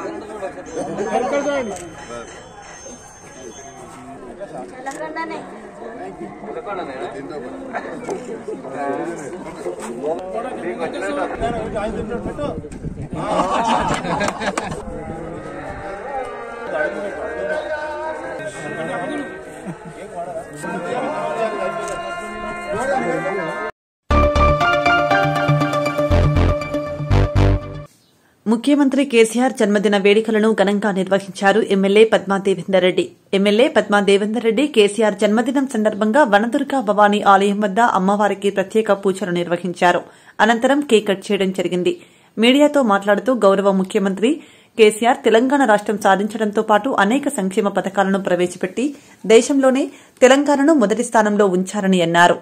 ముఖ్యమంత్రి కేసీఆర్ జన్మదిన వేడుకలను ఘనంగా నిర్వహించారు ఎమ్మెల్యే పద్మా దేవేందర్ రెడ్డి. ఎమ్మెల్యే పద్మా దేవేందర్ రెడ్డి కేసీఆర్ జన్మదినం సందర్భంగా వనదుర్గా భవానీ ఆలయం వద్ద అమ్మవారికి ప్రత్యేక పూజలు నిర్వహించారు. అనంతరం కేక్ కట్ చేయడం జరిగింది. మీడియాతో మాట్లాడుతూ గౌరవ ముఖ్యమంత్రి కేసీఆర్ తెలంగాణ రాష్టం సాధించడంతో పాటు అనేక సంక్షేమ పథకాలను ప్రవేశపెట్టి దేశంలోనే తెలంగాణను మొదటి స్థానంలో ఉంచారని అన్నారు.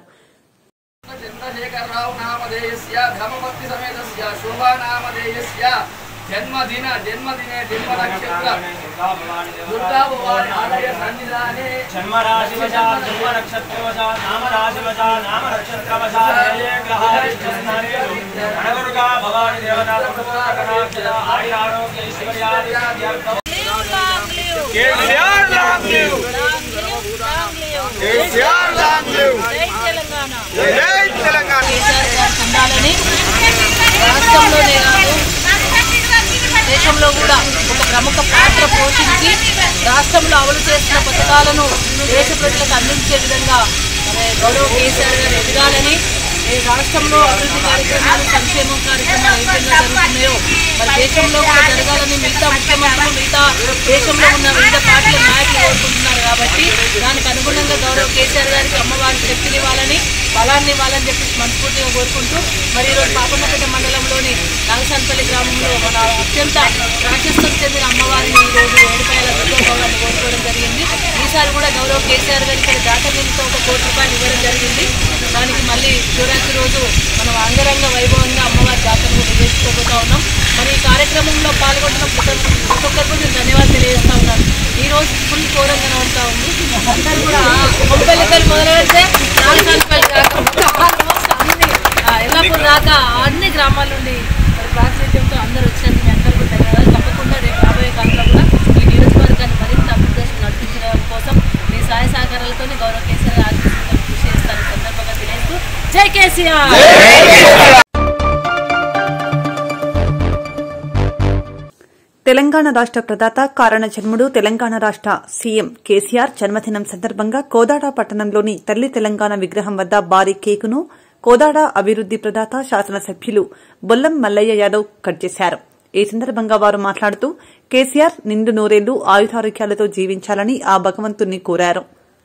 జన్మదిన జన్మదినే జన్మ నక్షత్ర దుర్గా భవాని ఆలయ సన్నిధానే జన్మ రాశి వశా జన్మ నక్షత్ర వశా నామ రాశి వశా నామ నక్షత్ర వశా ఏ గ్రహారి స్థానే దుర్గా భవాని దేవతా కటాక్ష ఆయుర ఆరోగ్య ఐశ్వర్యాది అర్థం KCR long live KCR long live జై తెలంగాణ జై తెలంగాణ కేసీఆర్ ఉండాలని రాష్ట్రంలోనే కాదు దేశంలో కూడా ఒక ప్రముఖ పాత్ర పోషించి రాష్ట్రంలో అమలు చేస్తున్న పథకాలను దేశ ప్రజలకు అందించే విధంగా గౌరవ కేసీఆర్ గారు ఎదగాలని రాష్ట్రంలో అభివృద్ధి కార్యక్రమాలు సంక్షేమం కార్యక్రమాలు ఏ విధంగా జరుగుతున్నాయో మరి దేశంలో కూడా జరగాలని మిగతా ముఖ్యమంత్రులు మిగతా దేశంలో ఉన్న వివిధ పార్టీల నాయకులు కోరుకుంటున్నారు కాబట్టి దానికి అనుగుణంగా గౌరవ కేసీఆర్ గారికి అమ్మవారి శక్తిని ఇవ్వాలని బలాన్ని ఇవ్వాలని చెప్పి మనస్ఫూర్తిగా కోరుకుంటూ మరి ఈరోజు పాపన్నపేట మండలంలోని నాగసాన్పల్లి గ్రామంలో మన అత్యంత ప్రాశస్త్యం చెందిన అమ్మవారిని ఈరోజు ఏడుపాయల దుర్గోభవాన్ని కోరుకోవడం జరిగింది. ఈసారి కూడా గౌరవ కేసీఆర్ గారి ఇక్కడ జాతర నిమిత్తం ఒక కోటి రూపాయలు ఇవ్వడం జరిగింది. దానికి మళ్ళీ శివరాత్రి రోజు మనం అంగరంగ వైభవంగా అమ్మవారి జాతరను నిర్వహించుకోబోతా ఉన్నాం. మరి ఈ కార్యక్రమంలో పాల్గొంటున్న ప్రతి ఒక్కరికి నేను ధన్యవాదాలు తెలియజేస్తా ఉన్నాను. ఈ రోజు ఫుల్ ఘోరంగా ఉంటా ఉంది. అందరూ కూడా కొంపెల్లికలు మొదలు పెడితే నాగసాన్పల్లి దాకా ఆల్మోస్ట్ అన్ని ఎల్లాపూర్ దాకా అన్ని గ్రామాల నుండి మరి ప్రాతినిధ్యంతో అందరూ వచ్చినందుకు మీ అందరూ కూడా ధన్యవాదాలు. తప్పకుండా రేపు రాబోయే కాలంలో కూడా ఈ నియోజకవర్గాన్ని మరింత అభివృద్ధి నడిపించడం కోసం మీ సహాయ సహకారాలతో గౌరవ కేసీఆర్ ఆర్థిక కృషి చేస్తారని సందర్భంగా తెలియజేస్తూ జై కేసీఆర్. తెలంగాణ రాష్ట ప్రదాత కారణ జన్ముడు తెలంగాణ రాష్ట సీఎం కేసీఆర్ జన్మదినం సందర్భంగా కోదాడ పట్టణంలోని తల్లి తెలంగాణ విగ్రహం వద్ద భారీ కేకును కోదాడ అభివృద్ది ప్రదాత శాసనసభ్యులు బొల్లం మల్లయ్య యాదవ్ కట్ చేశారు. ఈ సందర్భంగా వారు మాట్లాడుతూ కేసీఆర్ నిండు నూరేళ్లు ఆయురారోగ్యాలతో జీవించాలని ఆ భగవంతుణ్ణి కోరారు.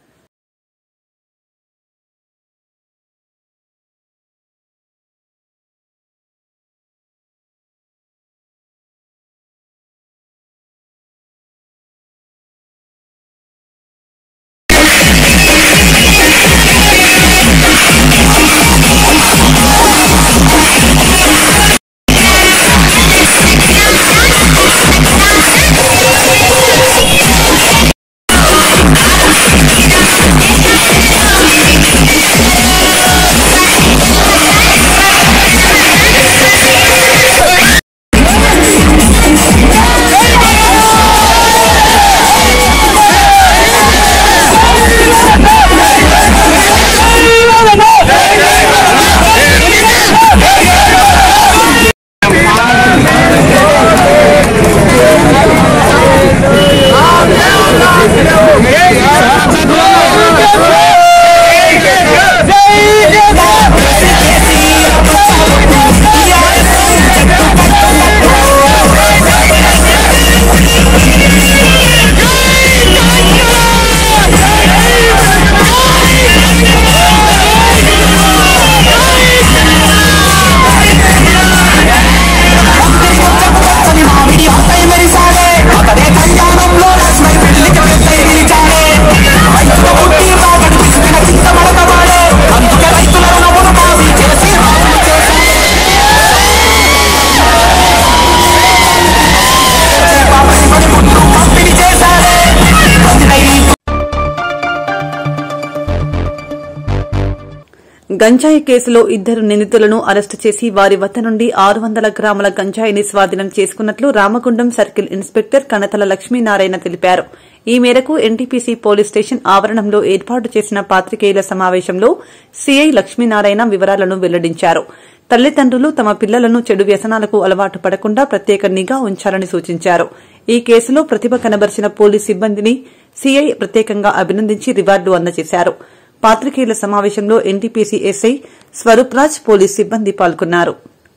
గంజాయి కేసులో ఇద్దరు నిందితులను అరెస్టు చేసి వారి వద్ద నుండి ఆరు వందల గ్రాముల గంజాయిని స్వాధీనం చేసుకున్నట్లు రామగుండం సర్కిల్ ఇన్స్పెక్టర్ కణతల లక్ష్మీనారాయణ తెలిపారు. ఈ మేరకు ఎన్టీపీసీ పోలీస్ స్టేషన్ ఆవరణంలో ఏర్పాటు చేసిన పాత్రికేయుల సమావేశంలో సీఐ లక్ష్మీనారాయణ వివరాలను వెల్లడించారు. తల్లిదండ్రులు తమ పిల్లలను చెడు వ్యసనాలకు అలవాటు పడకుండా ప్రత్యేక నిఘా ఉంచాలని సూచించారు. ఈ కేసులో ప్రతిభ కనబరిచిన పోలీస్ సిబ్బందిని సీఐ ప్రత్యేకంగా అభినందించి రివార్డు అందజేశారు. పాత్రికేయుల సమావేశంలో ఎన్టీపీసీ ఎస్ఐ స్వరూప్రాజ్ పోలీస్ సిబ్బంది పాల్గొన్నారు.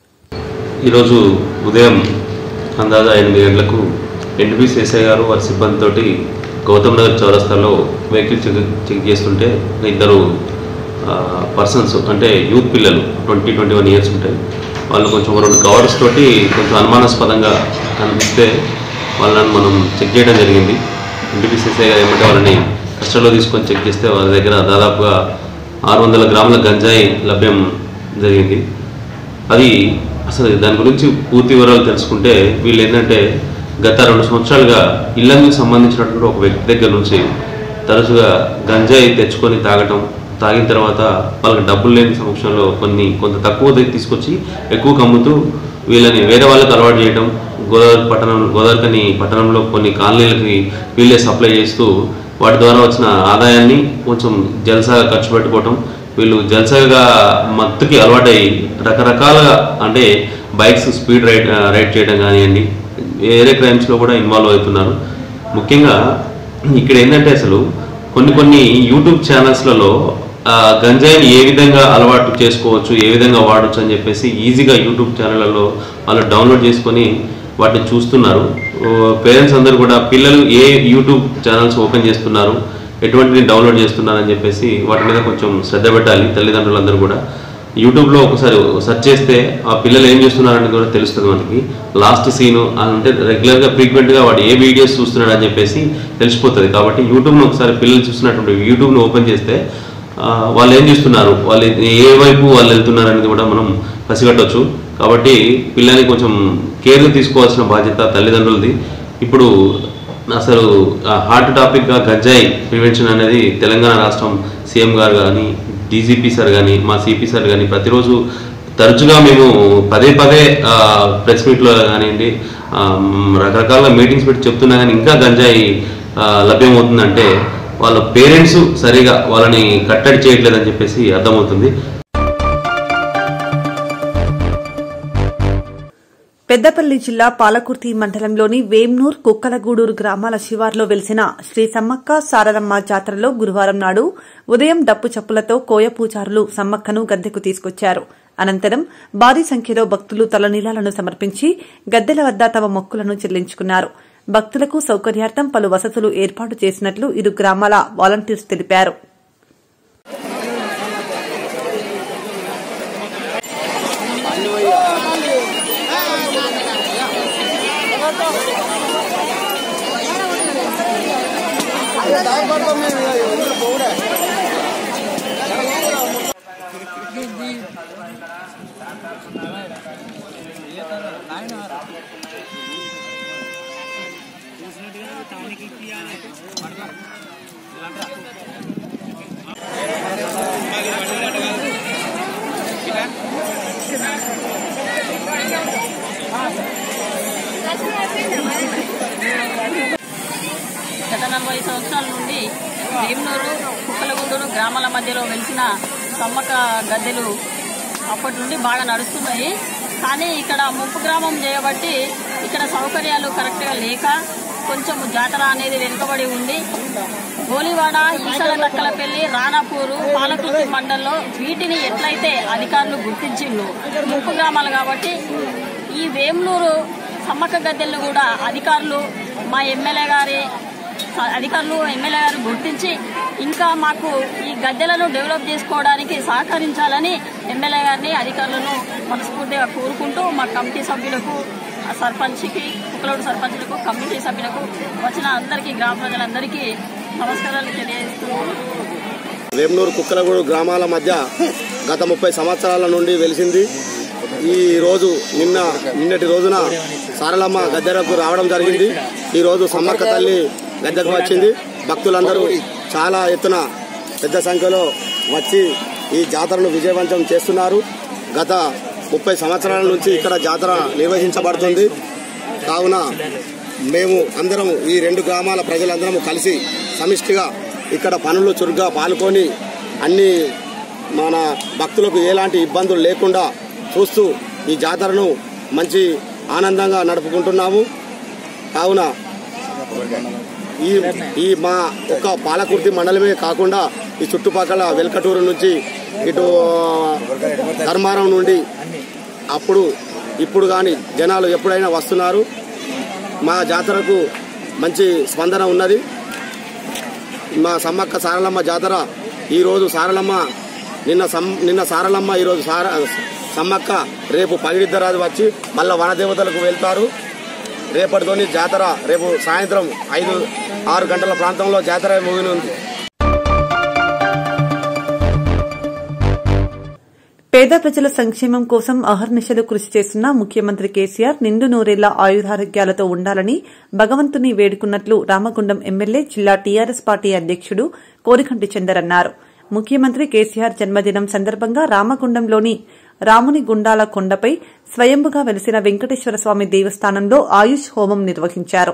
ఈరోజు ఉదయం అందాజా ఎనిమిది గంటలకు ఎన్టీపీసీ ఎస్ఐ గారు వారి సిబ్బందితోటి గౌతమ్ నగర్ చౌరస్తాలో వెహికల్ చెక్ చెక్ చేస్తుంటే ఇద్దరు పర్సన్స్ అంటే యూత్ పిల్లలు ట్వంటీ ట్వంటీ వన్ ఇయర్స్ ఉంటాయి. వాళ్ళు కొంచెం రెండు కవర్స్ తోటి కొంచెం అనుమానాస్పదంగా కనిపిస్తే వాళ్ళని మనం చెక్ చేయడం జరిగింది. ఎన్టీపీసీ ఎస్ఐ గారు ఏమంటే వాళ్ళని కస్టడీలో తీసుకొని చెక్ చేస్తే వాళ్ళ దగ్గర దాదాపుగా ఆరు వందల గ్రాముల గంజాయి లభ్యం జరిగింది. అది అసలు దాని గురించి పూర్తి వివరాలు తెలుసుకుంటే వీళ్ళు ఏంటంటే గత రెండు సంవత్సరాలుగా ఇళ్లకు సంబంధించినటువంటి ఒక వ్యక్తి దగ్గర నుంచి తరచుగా గంజాయి తెచ్చుకొని తాగటం, తాగిన తర్వాత వాళ్ళకి డబ్బులు లేని సమక్షంలో కొన్ని కొంత తక్కువ దగ్గర తీసుకొచ్చి ఎక్కువ కమ్ముతూ వీళ్ళని వేరే వాళ్ళకి అలవాటు చేయడం, గోదావరి పట్టణం గోదావరికని పట్టణంలో కొన్ని కాలనీలకి వీళ్ళే సప్లై చేస్తూ వాటి ద్వారా వచ్చిన ఆదాయాన్ని కొంచెం జల్సాగా ఖర్చు పెట్టుకోవటం, వీళ్ళు జల్సాగా మత్తుకి అలవాటై రకరకాలుగా అంటే బైక్స్ స్పీడ్ రైడ్ రైడ్ చేయడం కానివ్వండి, వేరే క్రైమ్స్లో కూడా ఇన్వాల్వ్ అవుతున్నారు. ముఖ్యంగా ఇక్కడ ఏంటంటే అసలు కొన్ని కొన్ని యూట్యూబ్ ఛానల్స్లలో గంజాయిని ఏ విధంగా అలవాటు చేసుకోవచ్చు, ఏ విధంగా వాడచ్చు అని చెప్పేసి ఈజీగా యూట్యూబ్ ఛానళ్ళలో వాళ్ళు డౌన్లోడ్ చేసుకొని వాటిని చూస్తున్నారు. పేరెంట్స్ అందరూ కూడా పిల్లలు ఏ యూట్యూబ్ ఛానల్స్ ఓపెన్ చేస్తున్నారు, ఎటువంటిది డౌన్లోడ్ చేస్తున్నారు అని చెప్పేసి వాటి మీద కొంచెం శ్రద్ధ పెట్టాలి తల్లిదండ్రులందరూ కూడా. యూట్యూబ్లో ఒకసారి సెర్చ్ చేస్తే ఆ పిల్లలు ఏం చేస్తున్నారని కూడా తెలుస్తుంది మనకి. లాస్ట్ సీను అంటే రెగ్యులర్గా ఫ్రీక్వెంట్గా వాడు ఏ వీడియోస్ చూస్తున్నాడు అని చెప్పేసి తెలిసిపోతుంది. కాబట్టి యూట్యూబ్ను ఒకసారి పిల్లలు చూస్తున్నటువంటి యూట్యూబ్ను ఓపెన్ చేస్తే వాళ్ళు ఏం చేస్తున్నారు, వాళ్ళు ఏ వైపు వాళ్ళు వెళ్తున్నారు అనేది కూడా మనం పసిగట్టవచ్చు. కాబట్టి పిల్లల్ని కొంచెం కేర్గా తీసుకోవాల్సిన బాధ్యత తల్లిదండ్రులది. ఇప్పుడు అసలు హాట్ టాపిక్గా గంజాయి ప్రివెన్షన్ అనేది తెలంగాణ రాష్ట్రం సీఎం గారు కానీ, డీజీపీ సార్ కానీ, మా సిపి సార్ కానీ ప్రతిరోజు తరచుగా మేము పదే పదే ప్రెస్ మీట్లో కానివ్వండి రకరకాల మీటింగ్స్ పెట్టి చెప్తున్నా కానీ ఇంకా గంజాయి లభ్యమవుతుందంటే వాళ్ళ పేరెంట్స్ సరిగా వాళ్ళని కట్టడి చేయట్లేదని చెప్పేసి అర్థమవుతుంది. పెద్దపల్లి జిల్లా పాలకుర్తి మండలంలోని వేమ్నూర్ కుక్కలగూడూరు గ్రామాల శివార్లో వెలిసిన శ్రీ సమ్మక్క సారలమ్మ జాతరలో గురువారం నాడు ఉదయం డప్పు చప్పులతో కోయ పూజారులు సమ్మక్కను గద్దెకు తీసుకొచ్చారు. అనంతరం భారీ సంఖ్యలో భక్తులు తలనీలాలను సమర్పించి గద్దెల వద్ద తమ మొక్కులను చెల్లించుకున్నారు. భక్తులకు సౌకర్యార్థం పలు వసతులు ఏర్పాటు చేసినట్లు ఇరు గ్రామాల వాలంటీర్స్ తెలిపారు. గత నలభై సంవత్సరాల నుండి వేమ్నూరు కుక్కలగూడూరు గ్రామాల మధ్యలో వెలిసిన సమ్మక్క గద్దెలు అప్పటి నుండి బాగా నడుస్తున్నాయి. కానీ ఇక్కడ ముంపు గ్రామం చేయబట్టి ఇక్కడ సౌకర్యాలు కరెక్ట్గా లేక కొంచెం జాతర అనేది వెనుకబడి ఉంది. గోలివాడ, ఈసల తక్కలపల్లి, రాణాపూరు, పాలకుర్తి మండలంలో వీటిని ఎట్లయితే అధికారులు గుర్తించిండ్రు ముంపు గ్రామాలు కాబట్టి ఈ వేమ్నూరు సమ్మక్క గద్దెలను కూడా అధికారులు మా ఎమ్మెల్యే గారి అధికారులు ఎమ్మెల్యే గారు గుర్తించి ఇంకా మాకు ఈ గద్దెలను డెవలప్ చేసుకోవడానికి సహకరించాలని ఎమ్మెల్యే గారిని అధికారులను మనస్ఫూర్తిగా కోరుకుంటూ మా కమిటీ సభ్యులకు సర్పంచ్కి కుక్కలగూడు సర్పంచ్లకు కమిటీ సభ్యులకు వచ్చిన అందరికీ గ్రామ ప్రజలందరికీ నమస్కారాలు తెలియజేస్తున్నాను. వేమ్నూరు కుక్కలగూడు గ్రామాల మధ్య గత ముప్పై సంవత్సరాల నుండి వెలిసింది. ఈ రోజు నిన్న నిన్నటి రోజున సారలమ్మ గద్దెలకు రావడం జరిగింది. ఈ రోజు సమ్మక్క తల్లి గద్దెకు వచ్చింది. భక్తులందరూ చాలా ఎత్తున పెద్ద సంఖ్యలో వచ్చి ఈ జాతరను విజయవంతం చేస్తున్నారు. గత ముప్పై సంవత్సరాల నుంచి ఇక్కడ జాతర నిర్వహించబడుతుంది. కావున మేము అందరం ఈ రెండు గ్రామాల ప్రజలందరము కలిసి సమిష్టిగా ఇక్కడ పనులు చురుగ్గా పాల్గొని అన్ని మన భక్తులకు ఎలాంటి ఇబ్బందులు లేకుండా చూస్తూ ఈ జాతరను మంచి ఆనందంగా నడుపుకుంటున్నాము. కావున ఈ ఈ మా ఒక పాలకుర్తి మండలమే కాకుండా ఈ చుట్టుపక్కల వెల్కటూరు నుంచి ఇటు ధర్మారం నుండి అప్పుడు ఇప్పుడు కానీ జనాలు ఎప్పుడైనా వస్తున్నారు. మా జాతరకు మంచి స్పందన ఉన్నది. మా సమ్మక్క సారలమ్మ జాతర ఈరోజు సారలమ్మ నిన్న నిన్న సారలమ్మ ఈరోజు సార సమ్మక్క రేపు పగిడిద్దరాజు వచ్చి మళ్ళా వనదేవతలకు వెళ్తారు. రేపటితోని జాతర రేపు సాయంత్రం ఐదు ఆరు గంటల ప్రాంతంలో జాతర ముగినుంది. పేద ప్రజల సంక్షేమం కోసం అహర్నిశలు కృషి చేస్తున్న ముఖ్యమంత్రి కేసీఆర్ నిండు నూరేళ్ల ఆయుధారోగ్యాలతో ఉండాలని భగవంతుని వేడుకున్నట్లు రామగుండం ఎమ్మెల్యే జిల్లా టీఆర్ఎస్ పార్టీ అధ్యకుడు కోరికంటి చందర్ అన్నారు. ముఖ్యమంత్రి కేసీఆర్ జన్మదినం సందర్భంగా రామగుండంలోని రాముని గుండాల కొండపై స్వయంభుగా వెలిసిన వెంకటేశ్వర స్వామి దేవస్థానంలో ఆయుష్ హోమం నిర్వహించారు.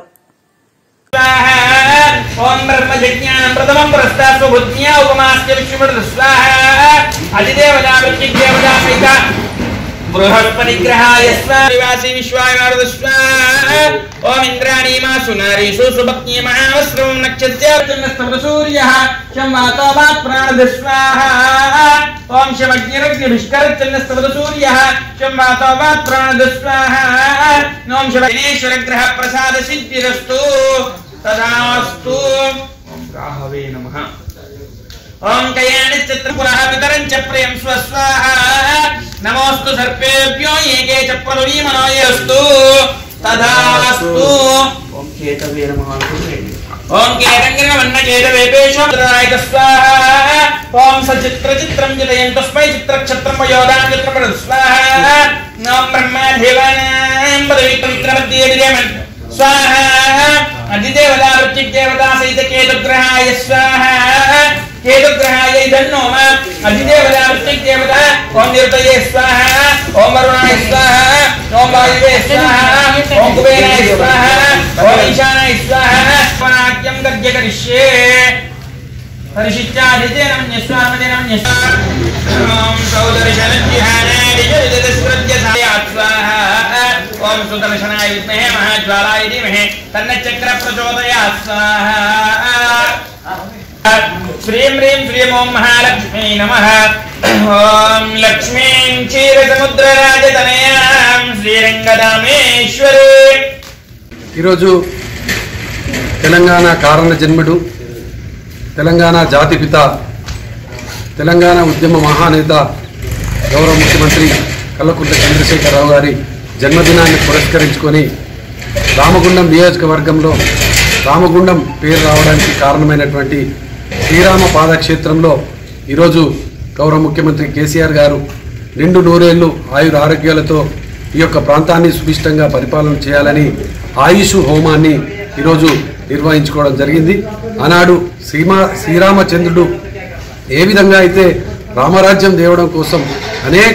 ఓం బ్రహ్మజ్ఞానం ప్రథమం ప్రస్తాస్వ బుద్ధ్యా ఉపమాస్య విష్ణుమృత స్వాహ అధిదేవతా వృత్తిదేవతా बृहस्पतिग्रहाय स्वादिवासी विश्वाय स्वाहा ओम इंद्राणीमा सुनारीषु सुभक्ति महावस्त्रं नक्षत्रेण सूर्यः शम्वातो वात् प्राणः स्वाहा ओम शिवज्ञरग्निभिष्करचन्न सूर्यः शम्वातो वात् प्राणः स्वाहा ओम शिवनेश्वर ग्रह प्रसाद सिद्धिरस्तु तदास्तु ओम राहवे नमः ओम कयानि चित्रपुरः वितरं च प्रियं स्वस्वाहा नमोस्तु सर्पेभ्यो येके च परुणीमनोयस्तु तदास्तु ओम केतवे नमः ओम केतंगिरवन्नकेतवेपेशोद्राय स्वाहा ओम सचित्र चित्रं चितयं तस्मै चित्रक्षत्रं वयोदां चित्रपद स्वाहा ओम ब्रह्मदेवानां पदवित्रमध्येदिरेमन् स्वाहा अधिदेवता वृश्चिकदेवता सहित केतुग्रहाय स्वाहा केतुग्रहाय धन्नोम अधिदेवता वृश्चिकदेवता ओम निरुतये स्वाहा ओम वरुणाय स्वाहा ओम वायुवे स्वाहा ओम कुबेराय स्वाहा ओम ईशानाय स्वाहा वाक्यं गद्य करिष्ये परिशिष्टादितेनं स्वामदेनं ओम सौदर्शनज्ञानाय जयदस्रज्ञसायात् स्वाहा ओम सुदर्शनाय विद्महे महाज्वालाय धीमहि तन्नचक्र प्रचोदयात् स्वाहा श्रीं ह्रीं श्रीं ओम महालक्ष्मी नमः ओम लक्ष्मीं क्षीरसमुद्रराजतनयां శ్రీరంగదామేశ్వరి ఈరోజు తెలంగాణ కారణ జన్ముడు తెలంగాణ జాతిపిత తెలంగాణ ఉద్యమ మహానేత గౌరవ ముఖ్యమంత్రి కల్వకుంట్ల చంద్రశేఖరరావు గారి జన్మదినాన్ని పురస్కరించుకొని రామగుండం నియోజకవర్గంలో రామగుండం పేరు రావడానికి కారణమైనటువంటి శ్రీరామ పాదక్షేత్రంలో ఈరోజు గౌరవ ముఖ్యమంత్రి కేసీఆర్ గారు నిండు నూరేళ్లు ఆయుర ఆరోగ్యాలతో ఈ యొక్క ప్రాంతాన్ని సుభిష్టంగా పరిపాలన చేయాలని ఆయుష్ హోమాన్ని ఈరోజు నిర్వహించుకోవడం జరిగింది. ఆనాడు శ్రీమా శ్రీరామచంద్రుడు ఏ విధంగా అయితే రామరాజ్యం తేవడం కోసం అనేక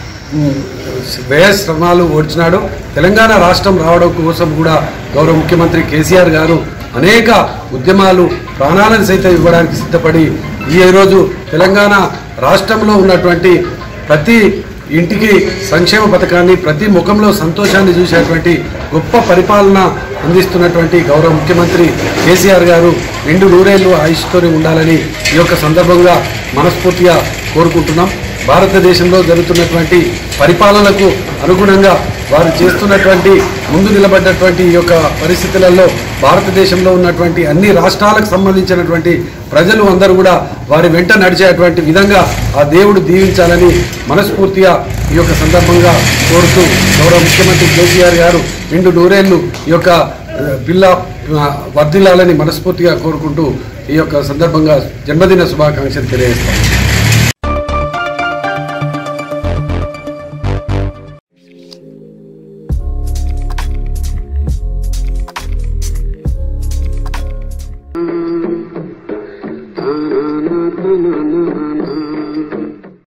వ్యయశ్రమాలు ఓడ్చినాడు, తెలంగాణ రాష్ట్రం రావడం కోసం కూడా గౌరవ ముఖ్యమంత్రి కేసీఆర్ గారు అనేక ఉద్యమాలు ప్రాణాలను సైతం ఇవ్వడానికి సిద్ధపడి ఈ రోజు తెలంగాణ రాష్ట్రంలో ఉన్నటువంటి ప్రతి ఇంటికి సంక్షేమ పథకాన్ని, ప్రతి ముఖంలో సంతోషాన్ని చూసేటువంటి గొప్ప పరిపాలన అందిస్తున్నటువంటి గౌరవ ముఖ్యమంత్రి కేసీఆర్ గారు నిండు నూరేళ్లు ఆయుష్తోనే ఉండాలని ఈ యొక్క సందర్భంగా మనస్ఫూర్తిగా కోరుకుంటున్నాం. భారతదేశంలో జరుగుతున్నటువంటి పరిపాలనకు అనుగుణంగా వారు చేస్తున్నటువంటి ముందు నిలబడ్డటువంటి ఈ యొక్క పరిస్థితులలో భారతదేశంలో ఉన్నటువంటి అన్ని రాష్ట్రాలకు సంబంధించినటువంటి ప్రజలు అందరూ కూడా వారి వెంట నడిచేటువంటి విధంగా ఆ దేవుడు దీవించాలని మనస్ఫూర్తిగా ఈ యొక్క సందర్భంగా కోరుతూ గౌరవ ముఖ్యమంత్రి కేసీఆర్ గారు నిండు నూరేళ్లు ఈ యొక్క పిల్ల వర్ధిల్లాలని మనస్ఫూర్తిగా కోరుకుంటూ ఈ యొక్క సందర్భంగా జన్మదిన శుభాకాంక్షలు తెలియజేస్తాం. na na na